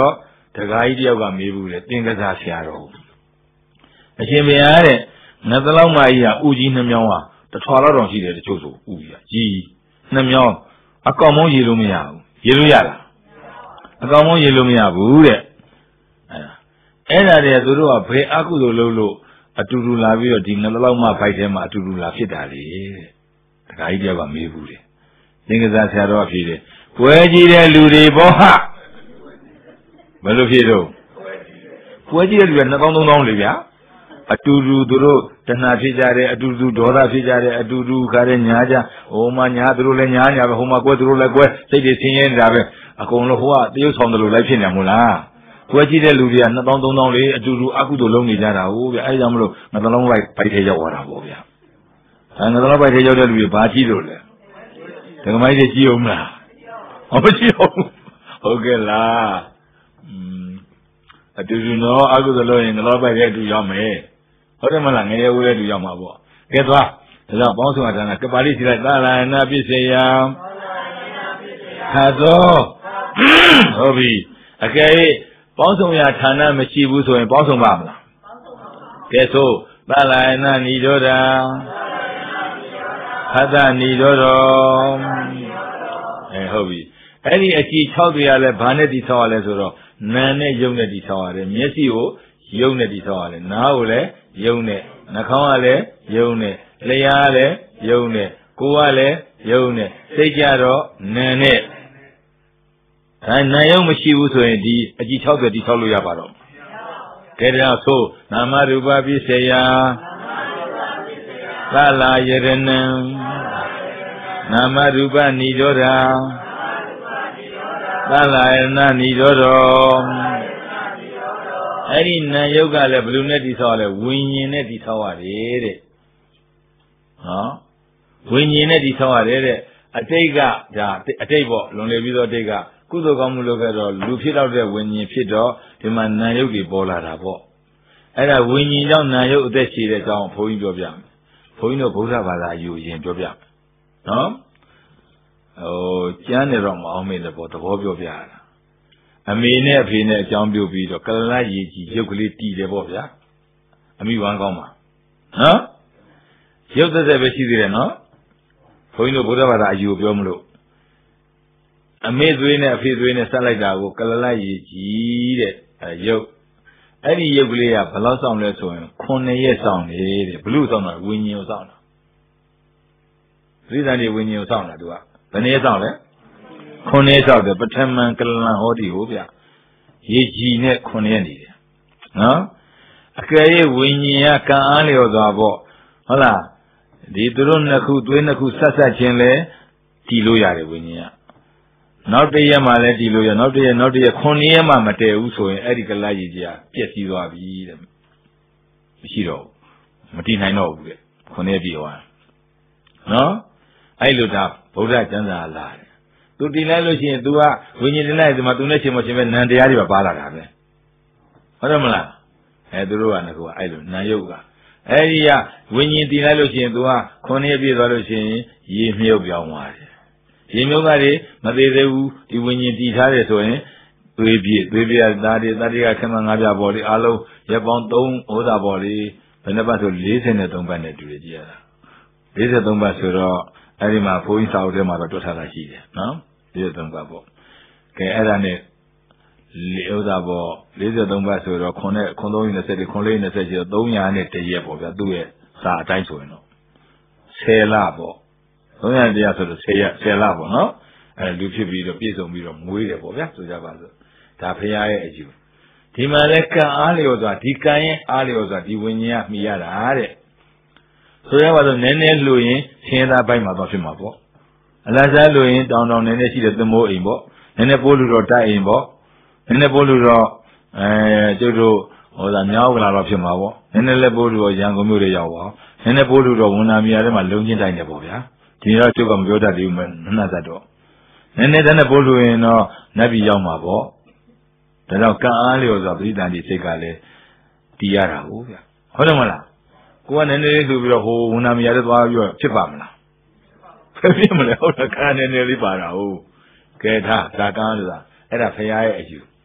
တခါကြီးတယောက်ကမေးဘူးလေသင်္ကစားဆရာတော်အရှင်ဘုရားတဲ့ငါသလောက်မကြီးဟာဥကြီးနှမြောင်းဟာတထွာလောက်တောင်ရှိတယ်တချို့ဆိုဥကြီးကြီးနှမြောင်းအကောင်မုံရေလို့မရဘူးရေလို့ရလားအကောင်မုံရေလို့မရဘူးတဲ့အဲ့ဒါအဲ့ဒါတည်းသူတို့ကဘယ်အကုသိုလ်လုပ်လို့အတူတူလာပြီးတော့ဒီငါသလောက်မဖိုက်ထဲမှာအတူတူလာဖြစ်တာလေတဲ့တခါကြီးတယောက်ကမေးဘူးတဲ့သင်္ကစားဆရာတော်အဖြစ်တဲ့ပွဲကြီးတဲ့လူတွေဘောဟဘယ်လိုဖြစ်တော့ပွဲကြီးတဲ့လူကနှစ်သောင်းသုံးသောင်းလေဗျာအတူတူသူတို့တဏှာဖြစ်ကြတယ်အတူတူဒေါသဖြစ်ကြတယ်အတူတူခါတဲ့ညာကြဟိုမှာညာသူတို့လည်းညာညာပဲဟိုမှာကွဲသူတို့လည်းကွဲစိတ်တွေဆင်းရဲနေတာပဲအကုန်လုံးဟိုကတရုပ်ဆောင်တယ်လို့လိုက်ဖြစ်နေမို့လားပွဲကြီးတဲ့လူတွေကနှစ်သောင်းသုံးသောင်းလေအတူတူအကုသိုလ်လုံးနေကြတာဟုတ်ဗျာအဲဒါကြောင့်မလို့ငါသလုံးလိုက်ပိုက်ထဲရောက်သွားတာပေါ့ဗျာအဲငါသလုံးပိုက်ထဲရောက်တဲ့လူတွေဘာကြည့်လို့လဲဒကမိုင်းတွေကြည့်အောင်မလားဟောကြည့်အောင်ဟုတ်ကဲ့လားอืมအတူတူတော့အကုသိုလ်လုံးရင်ငါသလုံးပိုက်ထဲအတူရောက်မယ်ဟုတ်တယ်မလားငရေဦးလည်းတူရောက်မှာပေါ့ကဲသွားဒါကြောင့်ပေါင်းစုံအထာဏကပါဠိစီလိုက်သာလနာပစ္စယံဟာသောဟုတ်ပြီအကယ်၍ပေါင်းစုံရဌာနမရှိဘူးဆိုရင်ပေါင်းစုံပါမလားကဲဆိုသာလနာဏိရောဓံဟတဏိရောဓောအဲဟုတ်ပြီအဲ့ဒီအကြည့်၆တွေရလဲဘာနဲ့တိဆောက်ရလဲဆိုတော့နာနဲ့ယုံနဲ့တိဆောက်ရတယ်မျက်စိကိုယုံနဲ့တိဆောက်ရတယ်နားကိုလည်းယုံနဲ့နှာခေါင်းကလည်းယုံနဲ့လျှာကလည်းယုံနဲ့ကိုယ်ကလည်းယုံနဲ့စိတ်ကြတော့နာနဲ့အဲနာယုံမရှိဘူးဆိုရင်ဒီအကြည့်၆တွေတိဆောက်လို့ရပါတော့ကဲဒါဆိုနာမရူပပိစေယသလာယရဏံနာမရူပနိရောဓသလာယနာနိရောဓအဲ့ဒီနာယုတ်ကလည်းဘယ်လိုနဲ့တိဆောက်ရလဲဝိညာဉ်နဲ့တိဆောက်ရတယ်တဲ့နော်ဝိညာဉ်နဲ့တိဆောက်ရတယ်တဲ့အတိတ်ကဒါအတိတ်ပေါ့လွန်လေပြီးတော့အတိတ်ကကုသိုလ်ကောင်းမှုလုပ်ခဲ့တော့လူဖြစ်တော့တဲ့ဝိညာဉ်ဖြစ်တော့ဒီမှာနာယုတ်တွေပေါ်လာတာပေါ့အဲ့ဒါဝိညာဉ်ကြောင့်နာယုတ်အသက်ရှိတဲ့အကြောင်းဘုန်းကြီးပြောပြမယ်ဘုန်းကြီးတို့ဗုဒ္ဓဘာသာအယူရင်ပြောပြမယ်နော်ဟိုကျမ်းနေတော့မအောင်မေးတဲ့ပေါ့သဘောပြောပြရတာအမေနဲ့အဖေနဲ့အကြောင်းပြုပြီးတော့ကလလရေကြီးရုပ်ကလေးတည်တယ်ပေါ့ဗျာအမိဝမ်းကောင်းပါနော်ရုပ်သက်သက်ပဲရှိသေးတယ်နော်ဘုန်းကြီးတို့ဗုဒ္ဓဘာသာအယူပြောမလို့အမေသွေးနဲ့အဖေသွေးနဲ့ဆက်လိုက်တာကိုကလလရေကြီးတဲ့အဲရုပ်အဲ့ဒီရုပ်ကလေးကဘယ်လောက်ဆောင်လဲဆိုရင်ခုနှစ်ရက်ဆောင်တယ်တဲ့ဘလို့ဆောင်တာဝိညာဉ်ကိုဆောင်တာသတိတန်ဒီဝိညာဉ်ကိုဆောင်တာသူကဘယ်နည်းဆောင်လဲခုနှစ်ရက်ဆောင်တယ်ပထမံကလလဟောတိကိုဗျရေကြီးနဲ့ခုနှစ်ရက်နေတယ်နော်အကယ်၍ဝိညာဉ်ကကံအားလျော်စွာပေါ့ဟုတ်လားဒီသူတို့နှစ်ခုသွေးနှစ်ခုဆက်ဆက်ခြင်းလဲတည်လို့ရတယ်ဝိညာဉ်ကနောက်တည့်ရက်မှလည်းတည်လို့ရနောက်တည့်ရက်နောက်တည့်ရက်ခုနှစ်ရက်မှမတည့်ဘူးဆိုရင်အဲ့ဒီကလကြီးကြီးပျက်စီးသွားပြီတဲ့မရှိတော့ဘူးမတည်နိုင်တော့ဘူးတဲ့ခုနှစ်ရက်ပြည့်သွားနော်အဲ့လိုဒါဗုဒ္ဓကျမ်းစာလာတယ်သူတည်လိုက်လို့ရှိရင် तू ကဝိညာဉ်တင်လိုက်ဒီမှာ तू နဲ့ချင်းမချင်းပဲနံတရားတွေပါပါလာတာပဲဟုတ်တယ်မလားအဲသူတို့ကငါကအဲ့လိုနံယုတ်ကအဲ့ဒီကဝိညာဉ်တည်လိုက်လို့ရှိရင် तू ကခုနှစ်ရက်ပြည့်သွားလို့ရှိရင်ရေမြုပ်ပြောင်းသွားတယ်ရေမြုပ်ကတွေမသေးသေးဘူးဒီဝိညာဉ်တည်ထားတယ်ဆိုရင်သွေးပြည့်သွေးပြည့်သားတွေသားတွေကခမငါးပြပေါ်လေအားလုံးရက်ပေါင်းသုံးဟိုသာပေါ်လေဘယ်နှပတ်ဆိုလေးဆယ်သုံးပတ်နဲ့တူရကြရတာလေးဆယ်သုံးပတ်ဆိုတော့အဲ့ဒီမှာဘုန်းကြီးစာအုပ်ထဲမှာတော့တွက်ထားတာရှိတယ်နော်လေးဆယ်သုံးပတ်ပေါ့ကဲအဲ့ဒါနဲ့လေဥသာပေါ့လေးဆယ်သုံးပတ်ဆိုတော့ခွန်နဲ့ခွန်သုံးยี่สิบခွန်လေးยี่สิบဆိုတော့သုံးရာနဲ့တရက်ပေါ့ဗျာသူ့ရဲ့စာအတိုင်းဆိုရင်တော့ဆယ်လပေါ့သုံးရာတရားဆိုတော့ဆယ်ရက်ဆယ်လပေါ့နော်အဲလူဖြစ်ပြီးတော့ပြည့်စုံပြီးတော့မွေးတယ်ပေါ့ဗျာဆိုကြပါစို့ဒါဖရာရဲ့အယူဒီမှာလဲကံအားလျော်စွာဒီကံရဲ့အားလျော်စွာဒီဝိညာဉ်ကမှီရတာတဲ့ဆိုရပါတော့နည်းနည်းလူရင်ဆင်းရဲသားပိုင်းမှာတော့ဖြစ်မှာပေါ့အလားစားလူရင်တောင်တောင်နည်းနည်းရှိတဲ့သမိုးအိမ်ပေါ့နည်းနည်းပိုးလူတော့တိုက်အိမ်ပေါ့နည်းနည်းပိုးလူတော့အဲကျုပ်တို့ဟိုသာမြောက်ကလာတော့ဖြစ်မှာပေါ့နည်းနည်းလည်းပိုးလူတော့ရန်ကုန်မြို့တွေရောက်ပါနည်းနည်းပိုးလူတော့ဝန်နာမီယာထဲမှာလုံချင်းတိုက်နေပေါ့ဗျာဒီတော့ကျုပ်ကမပြောတတ်သေးဘူးမနှက်တတ်တော့နည်းနည်းတည်းနဲ့ပိုးလူရင်တော့နတ်ပြည်ရောက်မှာပေါ့ဒါကြောင့်ကံအားလျော်စွာပရိသန္တိစိတ်ကလည်းတည်ရတာဟုတ်ဗျာဟုတ်တယ်မလားကိုကနည်းနည်းလေးလှူပြီးတော့ဟိုဝန်နာမီယာထဲသွားပြီးတော့ဖြစ်ပါမလားဖြစ်မလဲဟုတ်တယ်ကံနည်းနည်းလေးပါတာဟုတ်ကဲထားဒါကံလို့သာအဲ့ဒါဖရာရဲ့အယူ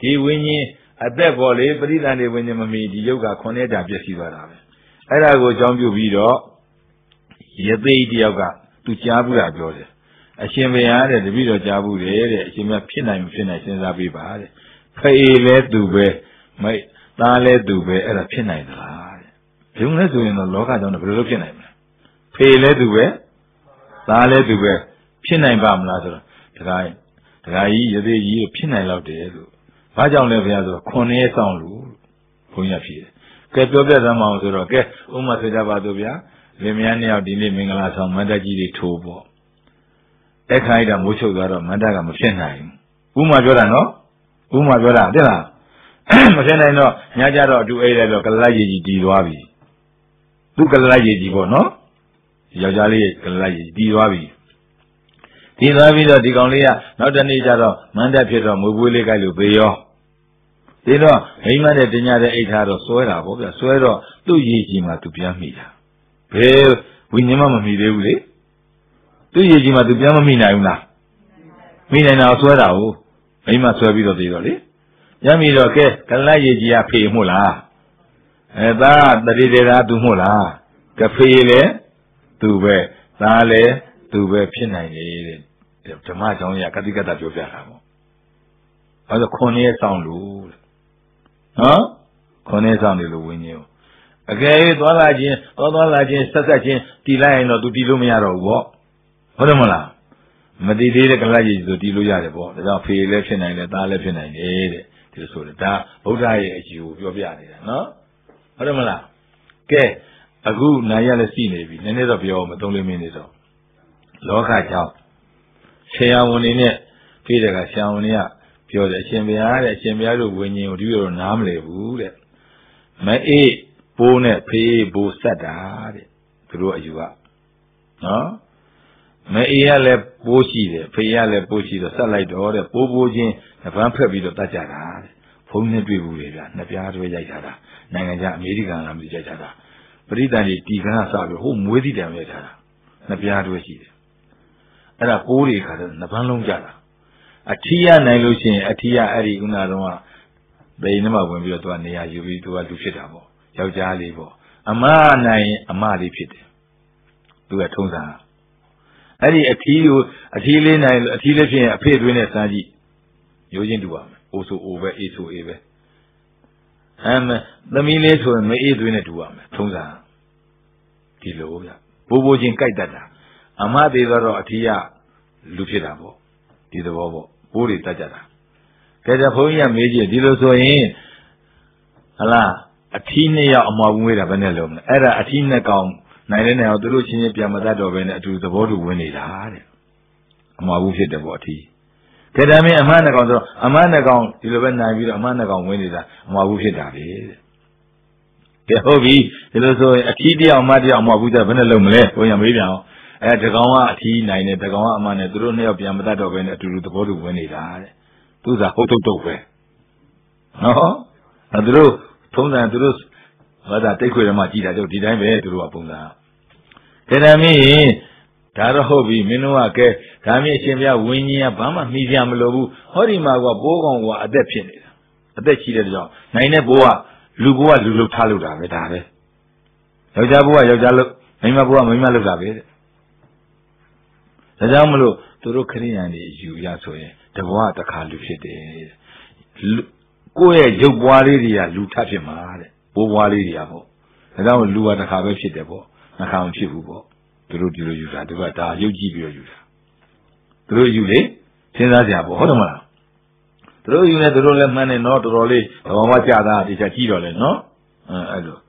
ဒီဝိညာဉ်အသက်ပေါ်လေပရိသန္တိဝိညာဉ်မမီဒီယုတ်ကခွန်ရက်တာပြည့်စည်သွားတာပဲအဲ့ဒါကိုအကြောင်းပြုပြီးတော့ယသိတယောက်ကသူကြားဘူးတာပြောတယ်အရှင်ဘုရားတဲ့တပည့်တော်ကြားဘူးတယ်တဲ့အရှင်မြတ်ဖြစ်နိုင်မဖြစ်နိုင်စဉ်းစားပေးပါတဲ့ဖေလဲသူပဲမိတ်သားလဲသူပဲအဲ့ဒါဖြစ်နိုင်သလားတဲ့ဘုံလဲဆိုရင်တော့လောကကြောင့်ဘယ်လိုလုပ်ဖြစ်နိုင်မလဲဖေလဲသူပဲသားလဲသူပဲဖြစ်နိုင်ပါမလားဆိုတော့တခါတခါကြီးယသိကြီးဖြစ်နိုင်တော့တယ်လို့ဘာကြောင့်လဲဘုရားဆိုတော့ခွန်ရဲဆောင်လို့ဘုန်းကြီးဖြစ်တယ်ကဲပြောပြသမ်းမအောင်ဆိုတော့ကဲဥမာဆိုကြပါတော့ဗျာလင်မယားနှစ်ယောက်ဒီနေ့မင်္ဂလာဆောင်မန္တကြီးတွေထိုးပေါ့အဲ့ခိုင်းတာမိုးချုပ်သွားတော့မန္တကမဖြစ်နိုင်ဘူးဥမာပြောတာနော်ဥမာပြောတာတဲ့လားမဖြစ်နိုင်တော့ညကြတော့အတူအိတ်လိုက်တော့ကလလိုက်ရည်ကြီးတီးသွားပြီသူကလလိုက်ရည်ကြီးပေါ့နော်ယောက်ျားလေးကလလိုက်ရည်တီးသွားပြီတီးသွားပြီးတော့ဒီကောင်လေးကနောက်တနေ့ကျတော့မန္တဖြစ်တော့မွေးပွေးလေးကြိုက်လို့ပေးရောဒီတော့မိမနဲ့တင်ကြတဲ့အိတ်ထားတော့စွဲတာပေါ့ဗျစွဲတော့သူ့ရည်ကြီးမှသူပြန်မိတာဘယ်ဝိညာဉ်မှမမိသေးဘူးလေသူ့ရည်ကြီးမှသူပြန်မမိနိုင်ဘူးလားမိနိုင်တာဆွဲတာဟုတ်မိမဆွဲပြီးတော့သေးတော့လေညမိတော့ကဲကလတ်ရည်ကြီးကဖေမှုလားအဲသားတတိတေသာသူမှုလားကဖေလေသူပဲသားလေသူပဲဖြစ်နိုင်တယ်တဲ့ဓမ္မကြောင့်ရကတိကတပြောပြတာပေါ့အဲဒါခွန်ရဲဆောင်လို့နော်ခွန်ရဲဆောင်တယ်လို့ဝင်းကြီးအကယ်၍သွားလာခြင်းသွားသွားလာခြင်းဆက်ဆက်ခြင်းတီလိုက်ရင်တော့သူတီလို့မရတော့ဘူးပေါ့ဟုတ်တယ်မလားမတီသေးတဲ့ကလတ်ကြီးဆိုတီလို့ရတယ်ပေါ့ဒါကြောင့်ဖေလည်းဖြစ်နိုင်တယ်သားလည်းဖြစ်နိုင်တယ်တဲ့ဒီလိုဆိုတယ်ဒါဗုဒ္ဓရဲ့အယူကိုပြောပြနေတာနော်ဟုတ်တယ်မလားကဲအခုနိုင်ရလည်းစီနေပြီနည်းနည်းတော့ပြောအောင်မသုံးလေးမိနစ်တော့လောကကြောင့်ဆရာဝန်တွေနဲ့ပြေးတယ်ကဆရာဝန်တွေကပြောတယ်အရှင်ဘုရားတဲ့အရှင်ဘုရားတို့ဝိညာဉ်ကိုဒီလိုနားမလည်ဘူးတဲ့မအေးဘိုးနဲ့ဖေးဘိုးဆက်တာတဲ့သူတို့အယူကနော်မအေးကလည်းပိုးရှိတယ်ဖေးကလည်းပိုးရှိတော့ဆက်လိုက်တော့တဲ့ပိုးပိုးချင်းနှပန်းဖက်ပြီးတော့တတ်ကြတာတဲ့ဘုံနဲ့တွေ့ဘူးလေဗျာနှစ်ပြားတွဲရိုက်ထားတာနိုင်ငံခြားအမေရိကန်လာပြီးရိုက်ထားတာပရိသတ်တွေတီကန်းစပြီးဟိုမွေးသီးတံရိုက်ထားတာနှစ်ပြားတွဲရှိတယ်အဲ့ဒါပိုးတွေခါတော့နှပန်းလုံးကြတာအထီးရနိုင်လို့ရှိရင်အထီးရအဲ့ဒီဥနာတော့ကဘယ်နဲ့မှဝင်ပြီးတော့သူကနေရာယူပြီးသူကလူဖြစ်တာပေါ့ယောက်ျားလေးပေါ့အမနိုင်ရင်အမလေးဖြစ်တယ်သူကထုံးစံအဲ့ဒီအထီးကိုအထီးလေးနိုင်လို့အထီးလေးဖြစ်ရင်အဖေသွင်းနဲ့စမ်းကြည့်ရိုးချင်းတူပါမယ်အိုးဆိုအိုးပဲအေးဆိုအေးပဲအမ်သမီးလေးဆိုရင်မအေးသွင်းနဲ့တူပါမယ်ထုံးစံဒီလိုဗျဘိုးဘိုးချင်းကြိုက်တတ်တာအမသေးတော့အထီးရလူဖြစ်တာပေါ့ဒီသဘောပေါ့ဘိုးတွေတတ်ကြတာကဲကြဘုန်းကြီးကမေးကြည့်ဒီလိုဆိုရင်ဟလားအထီးနှစ်ယောက်အမွားဝင်းတာဘယ်နဲ့လုံးမလဲအဲ့ဒါအထီးနှစ်ကောင်နိုင်တဲ့နေအောင်သူတို့ချင်းချင်းပြန်မတတ်တော့ဘဲနဲ့အတူသဘောတူဝင်နေတာတဲ့အမွားဝင်းဖြစ်တယ်ပေါ့အထီးကဲဒါမင်းအမနှစ်ကောင်ဆိုတော့အမနှစ်ကောင်ဒီလိုပဲနိုင်ပြီးတော့အမနှစ်ကောင်ဝင်နေတာအမွားဝင်းဖြစ်တာပဲတဲ့ကဲဟုတ်ပြီဒီလိုဆိုရင်အထီးတယောက်အမတယောက်အမွားဝင်းတာဘယ်နဲ့လုံးမလဲဘုန်းကြီးမေးပြန်အောင်အဲတကောင်ကအထီးနိုင်တယ်တကောင်ကအမနဲ့သူတို့နှစ်ယောက်ပြန်မတတ်တော့ဘဲနဲ့အတူတူသဘောတူဝင်နေတာတဲ့သူစားဟုတ်တုတ်တုတ်ပဲနော်အဲသူတို့ထုံးစံသူတို့ဘာသာတိတ်ခွေထဲမှာကြည်တာတို့ဒီတိုင်းပဲသူတို့ကပုံစံကဲဒါမင်းဒါတော့ဟုတ်ပြီမင်းတို့ကကဲဒါမင်းအရှင်ဘုရားဝင်းကြီးကဘာမှမှီစရာမလိုဘူးဟောဒီမှာကဘိုးကောင်ကအသက်ဖြစ်နေတာအသက်ရှိတဲ့ကြောင့်နိုင်တဲ့ဘိုးကလူဘိုးကလူလုထားလို့တာပဲဒါပဲယောက်ျားဘိုးကယောက်ျားလို့မိန်းမဘိုးကမိန်းမလို့တာပဲတဲ့ဒါကြောင့်မလို့သူတို့ခရိယန်တွေယူရဆိုရင်တဘွားတစ်ခါလူဖြစ်တယ်ကိုယ့်ရဲ့ရုပ်ပွားလေးတွေကလူထပ်ဖြစ်မှာတဲ့ဘိုးဘွားလေးတွေကပေါ့ဒါကြောင့်လူကတစ်ခါပဲဖြစ်တယ်ပေါ့နှခါမဖြစ်ဘူးပေါ့သူတို့ဒီလိုယူတာသူကဒါရုပ်ကြည့်ပြီးတော့ယူတာသူတို့ယူလေစဉ်းစားကြပေါ့ဟုတ်တယ်မလားသူတို့ယူနေသူတို့လည်းမှန်းနေတော့တော်တော်လေးဘာမှကြာတာဒီချက်ကြည့်တော့လေနော်အဲအဲ့လို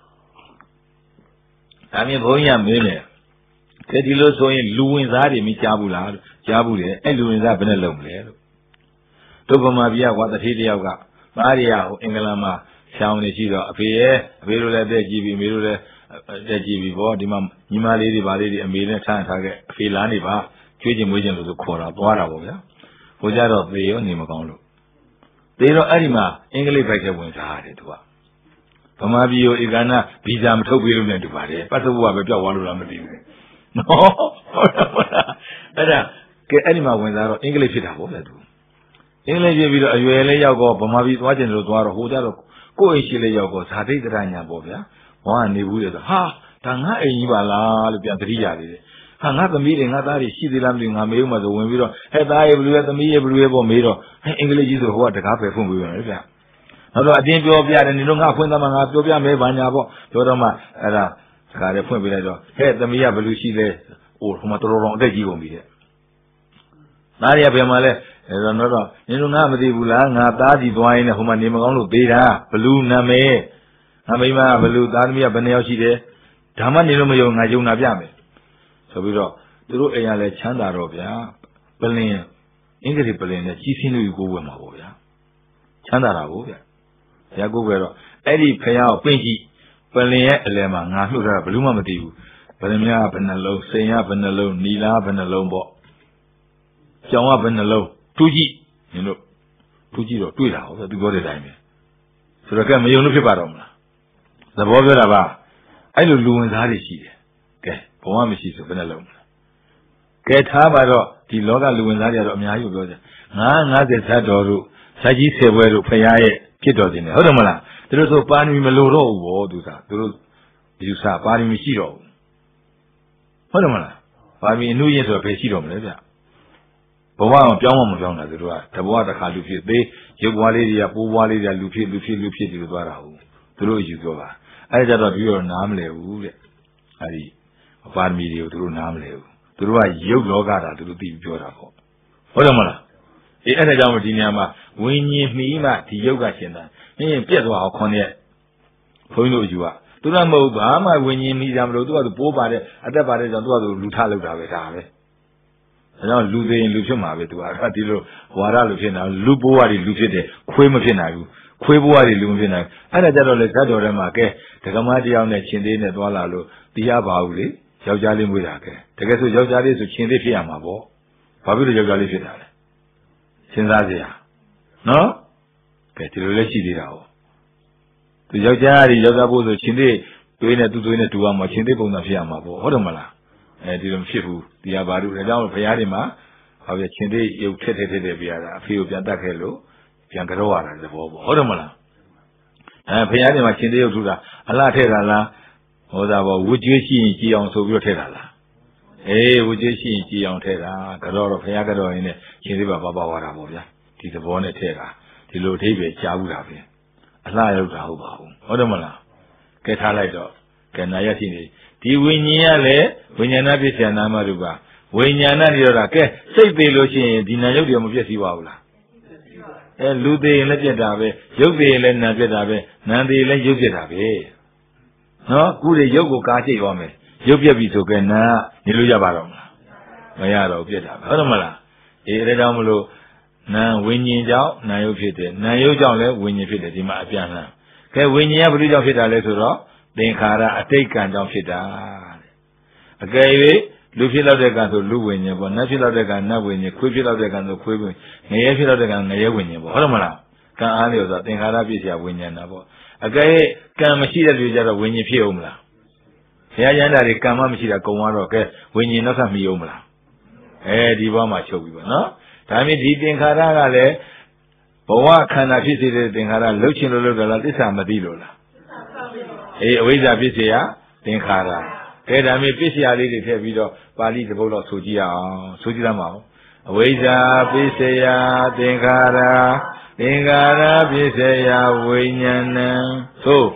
ဒါမြင်ဘုန်းကြီးကမေးတယ်ကဲဒီလိုဆိုရင်လူဝင်စားတွေမကြားဘူးလားကြားဘူးတယ်အဲ့လူဝင်စားဘယ်နဲ့လုံးမလဲလို့ဒုဗမာပြည်ကကွာတတိတယောက်ကသားတွေကဟိုအင်္ဂလန်မှာရှောင်းနေရှိတော့အဖေရဲ့အဖေတို့လည်းတက်ကြည့်ပြီအမေတို့လည်းတက်ကြည့်ပြီပေါ့ဒီမှာညီမလေးတွေဗာလေးတွေအမေနဲ့ထမ်းထားခဲ့အဖေလားနေပါကျွေးချင်မွေးချင်လို့ဆိုခေါ်တာသွားတာပေါ့ဗျာဟိုကြတော့သေရောနေမကောင်းလို့သေတော့အဲ့ဒီမှာအင်္ဂလိပ်ဘိုက်ကဝင်စားရတယ်သူကဗမာပြည်ကိုဧကနာဗီဇာမထုတ်ပေးလို့လည်းတူပါတယ်ပတ်သက်ဖို့ကပဲပြောက်သွားလို့လားမသိဘူးနော်ဟုတ်တယ်ဟုတ်လားအဲ့ဒါကဲအဲ့ဒီမှာဝင်စားတော့အင်္ဂလိပ်ဖြစ်တာပေါ့ဗျာသူ English video, you lay your go, Bomavi watching the Dwar, who does go in Chile Yogo, Sadi Grania Bobia, one Nibu, ha, Tanga Ivala, Piantria. Hang up the meeting, not that she did something, I made the window, had I ever let me ever able made English is what the cafe from we were. Although I didn't go there and you don't have when the man has to be a Mevanyabo, Todoma, Ada, Carefun Village, head the Mia Belushi, or Humatoro, the Gigombi. Maria Bemale, as another, you don't have the Bulanga, Daddy Dwine, Humanimo, Beta, Balloon Name, Amima, Balu, Damia Beneoshi, Tamanino, Najuna Yame. So we go through a Chanda Robia, Berlin, English Berlin, Chisinu Guvema, Chanda Rabia. Yago, Eddie Payao, Pinky, Berlin, Elema, Nahuda, Bluma Matu, Berlin up and alone, saying up and alone, Nila up and alone, John up and alone, two G, you know, two G or two hours to go to time. So the camera, you look at the Bobber, I don't lose Harishi. Okay. Poem is of an alone. Get Habaro, the Loga Lunaria of Miayu Goda. None other Sadoru, Saji Severu, Payae, Kidodin, Hodamala. There is a Pani Maluro, or do that. There is a Pani Michiro. Hodamala. Pami New Year's of Pesiro, Media. Poem of Jamon, the Rua, Tabata Kalufi, they, Jawali, Puwali, Lupi, Lupi, Lupi, the Varahu. The Rose you go. I got a view on Namle. Upon me, through Namle, through a yoke logata to the beautiful. Hodamala. The other down with Dinama, when ye me, the yoga center, and Pietro Conet. For you know you are. To the Mobama, when ye meet them, do the poor body, at the body, and do the Lutalo Gave. And now Lude and Lucima, to our Hatilo, Wara Lucina, Lubuari Lucide, Quemofina, Quebuari Lumina, and a Dado Lecado Remarque, the Gamadi on the Chindin at Walalo, the Yabauli. Jojali Murake. The guess with Jojali to Chindi Fiamabo. Pabu Jojali Fidale. Sinzazia. No? Get to Lechi Dirao. To Jojali, Jodabu, the Chindi, doing it to doing it to Amma Chindi Bona Fiamabo. Hodamala. And Dilum Shifu, the Abaru, the down of Payadima, of the Chindi, you treated the Viara, a few Piantakelo, Piancaroa, the Bobo. Hodamala. And Payadima Chindi to the Allah Terala. Or would you see on so good? Eh, would you see on Terra, Cador of Yagado in a Chiriba Baba Waraboya, tis a bonnet terra, the low table, Chabuavi. A lie of Rahuba, Odamala. Get highlight of Canayatini. Di Winyale, Winyanabi and Amaruba. Winyanadi, say Belochi, Dinayodium of Yesiwala. And Lude and Legadabe, Yogi and Nagadabe, Nandi and Yogadabe. No, good yoga kachi ome. Yobia bitoke na niluja barom. Mayaro pieta. Hodamala. E redamulo na winyin jao na yo piete. Na yo jao le winyin piete di ma apiana. Ke winyin ya bulu jao pieta le suro. Denkara ateikan jao pieta. Akaiwe lu pieta dekan to lu winyin bo. Na pieta dekan na winyin. Kwe pieta dekan to kwe winyin. Ngaye pieta dekan ngaye winyin bo. Hodamala. Kan ali oza denkara pieta winyin na bo. Again, come see that you are when you feel Umla. Sayana, come on, see that Komaro, when you know some Umla. Eh, Divama Chobi, no? Tami deep in Karale, but what can I visit in Hara, looking a little at this Amadilola? Eh, with a Visia, then Hara. Get a me Visia lady video, Bali the Bola Sujia, Sujilamo. With a Visia, then Hara. Ingara Bisaya Winyana. So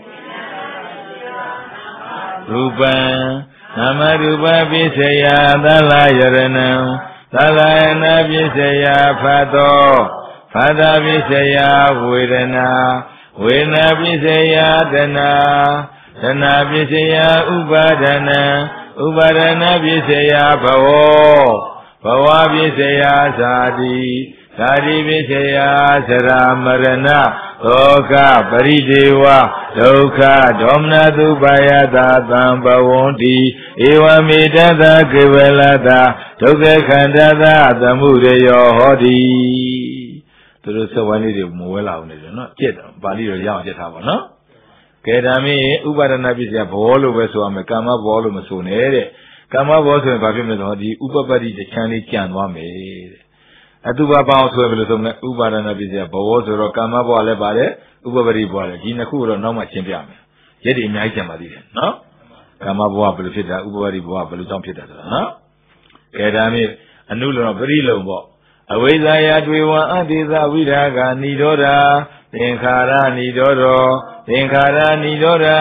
Rupa Namarupa Bisaya Dalayarana Dalayana Bisaya Fado Fada Bisaya Vidana Vina Bisaya Dana Dana Bisaya Ubadana Ubadana Bisaya Bavo Bava Bisaya Sadi Sadi Visaya Saramarana Loka Parideva Loka Domna Dubaya Damba Wonti Ewa Medada Kivelada Toka Kandada Damureyo Hodi. To the Savani Muela on it, no? Jet, Bali or Yam Jetava, no? Kedami Ubarana Visa Bolo Veso Kama Bolo Masonere Kama was in Pavim Hodi Ubabadi the Chani Kianwa made. အတူပါပေါင်းဆွဲပြီလို့ဆိုမယ်ဥပါဒနာပစ္စည်းဘဝဆိုတော့ကာမဘဝလည်းပါတယ်ဥပပရိဘဝလည်းဒီနှစ်ခုတော့နောက်မှရှင်းပြမယ်ရက်ဒီအများကြီးကျန်ပါသေးတယ်နော်ကာမဘဝဘယ်လိုဖြစ်တာဥပပရိဘဝဘယ်လိုကြောင့်ဖြစ်တာဆိုတာနော်ကဲဒါမျိုးအနုလုံပရိလုံပေါ့အဝိဇ္ဇာယတွေဝံအတ္တိသဝိရာဂာနိရောဓသင်္ခါရနိရောဓသင်္ခါရနိရောဓ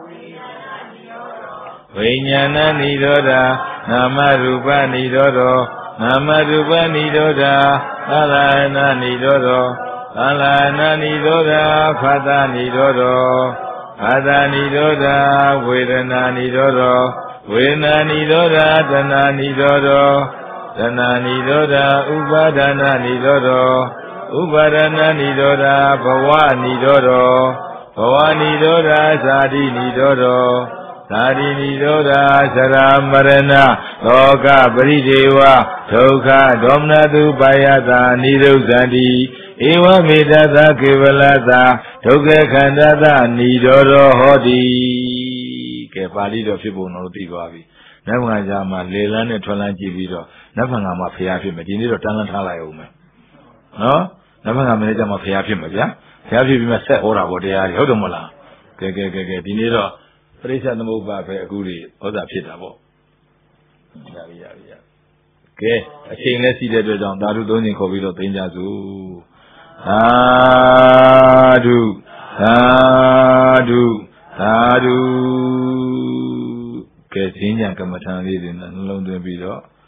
ဝိညာဏနိရောဓနာမရူပနိရောဓနာမရူပနိရောဓကာလနာနိရောဓကာလနာနိရောဓဖသနိရောဓဖသနိရောဓဝေဒနာနိရောဓဝေဒနာနိရောဓတဏှာနိရောဓတဏှာနိရောဓဥပါဒနာနိရောဓဥပါဒနာနိရောဓဘဝနိရောဓဘဝနိရောဓဇာတိနိရောဓဇာတိနိရောဓသရမရဏလောကပရိဒေဝဒုက္ခဒေါမနတုပါယတာနိရုဇ္ဇန္တိဧဝမေတ္တသကေဝလတာဒုက္ခခန္ဓာသနိရောဓဟောတိကဲပါဠိတော်ဖြစ်ပုံတော်သိသွားပြီနတ်ဘာသာမှာလေလန်းနဲ့ထွက်လန်းကြည့်ပြီးတော့နတ်ဘာသာမှာဖျားဖြစ်မယ်ဒီနေ့တော့တန်းလန်းထားလိုက်အောင်မယ်နော်နတ်ဘာသာမင်းကြမှာဖျားဖြစ်မှာဗျာဖျားဖြစ်ပြီးမှဆက်ဟောတာပေါ့တရားတွေဟုတ်တယ်မဟုတ်လားကဲကဲကဲကဲဒီနေ့တော့ပရိစ္ဆေသမုပ္ပါပဲအခုတွေဩဇာဖြစ်တာပေါ့ရပြီရပြီရကဲအချိန်နဲ့စီးတဲ့အတွက်ကြောင့်ဓာတုသုံးချိန်ခေါ်ပြီးတော့သိကြစို့သာဓုသာဓုသာဓုကဲဈဉ္ဉံကမ္မထာလေးတွေနဲ့နှလုံးသွင်းပြီးတော့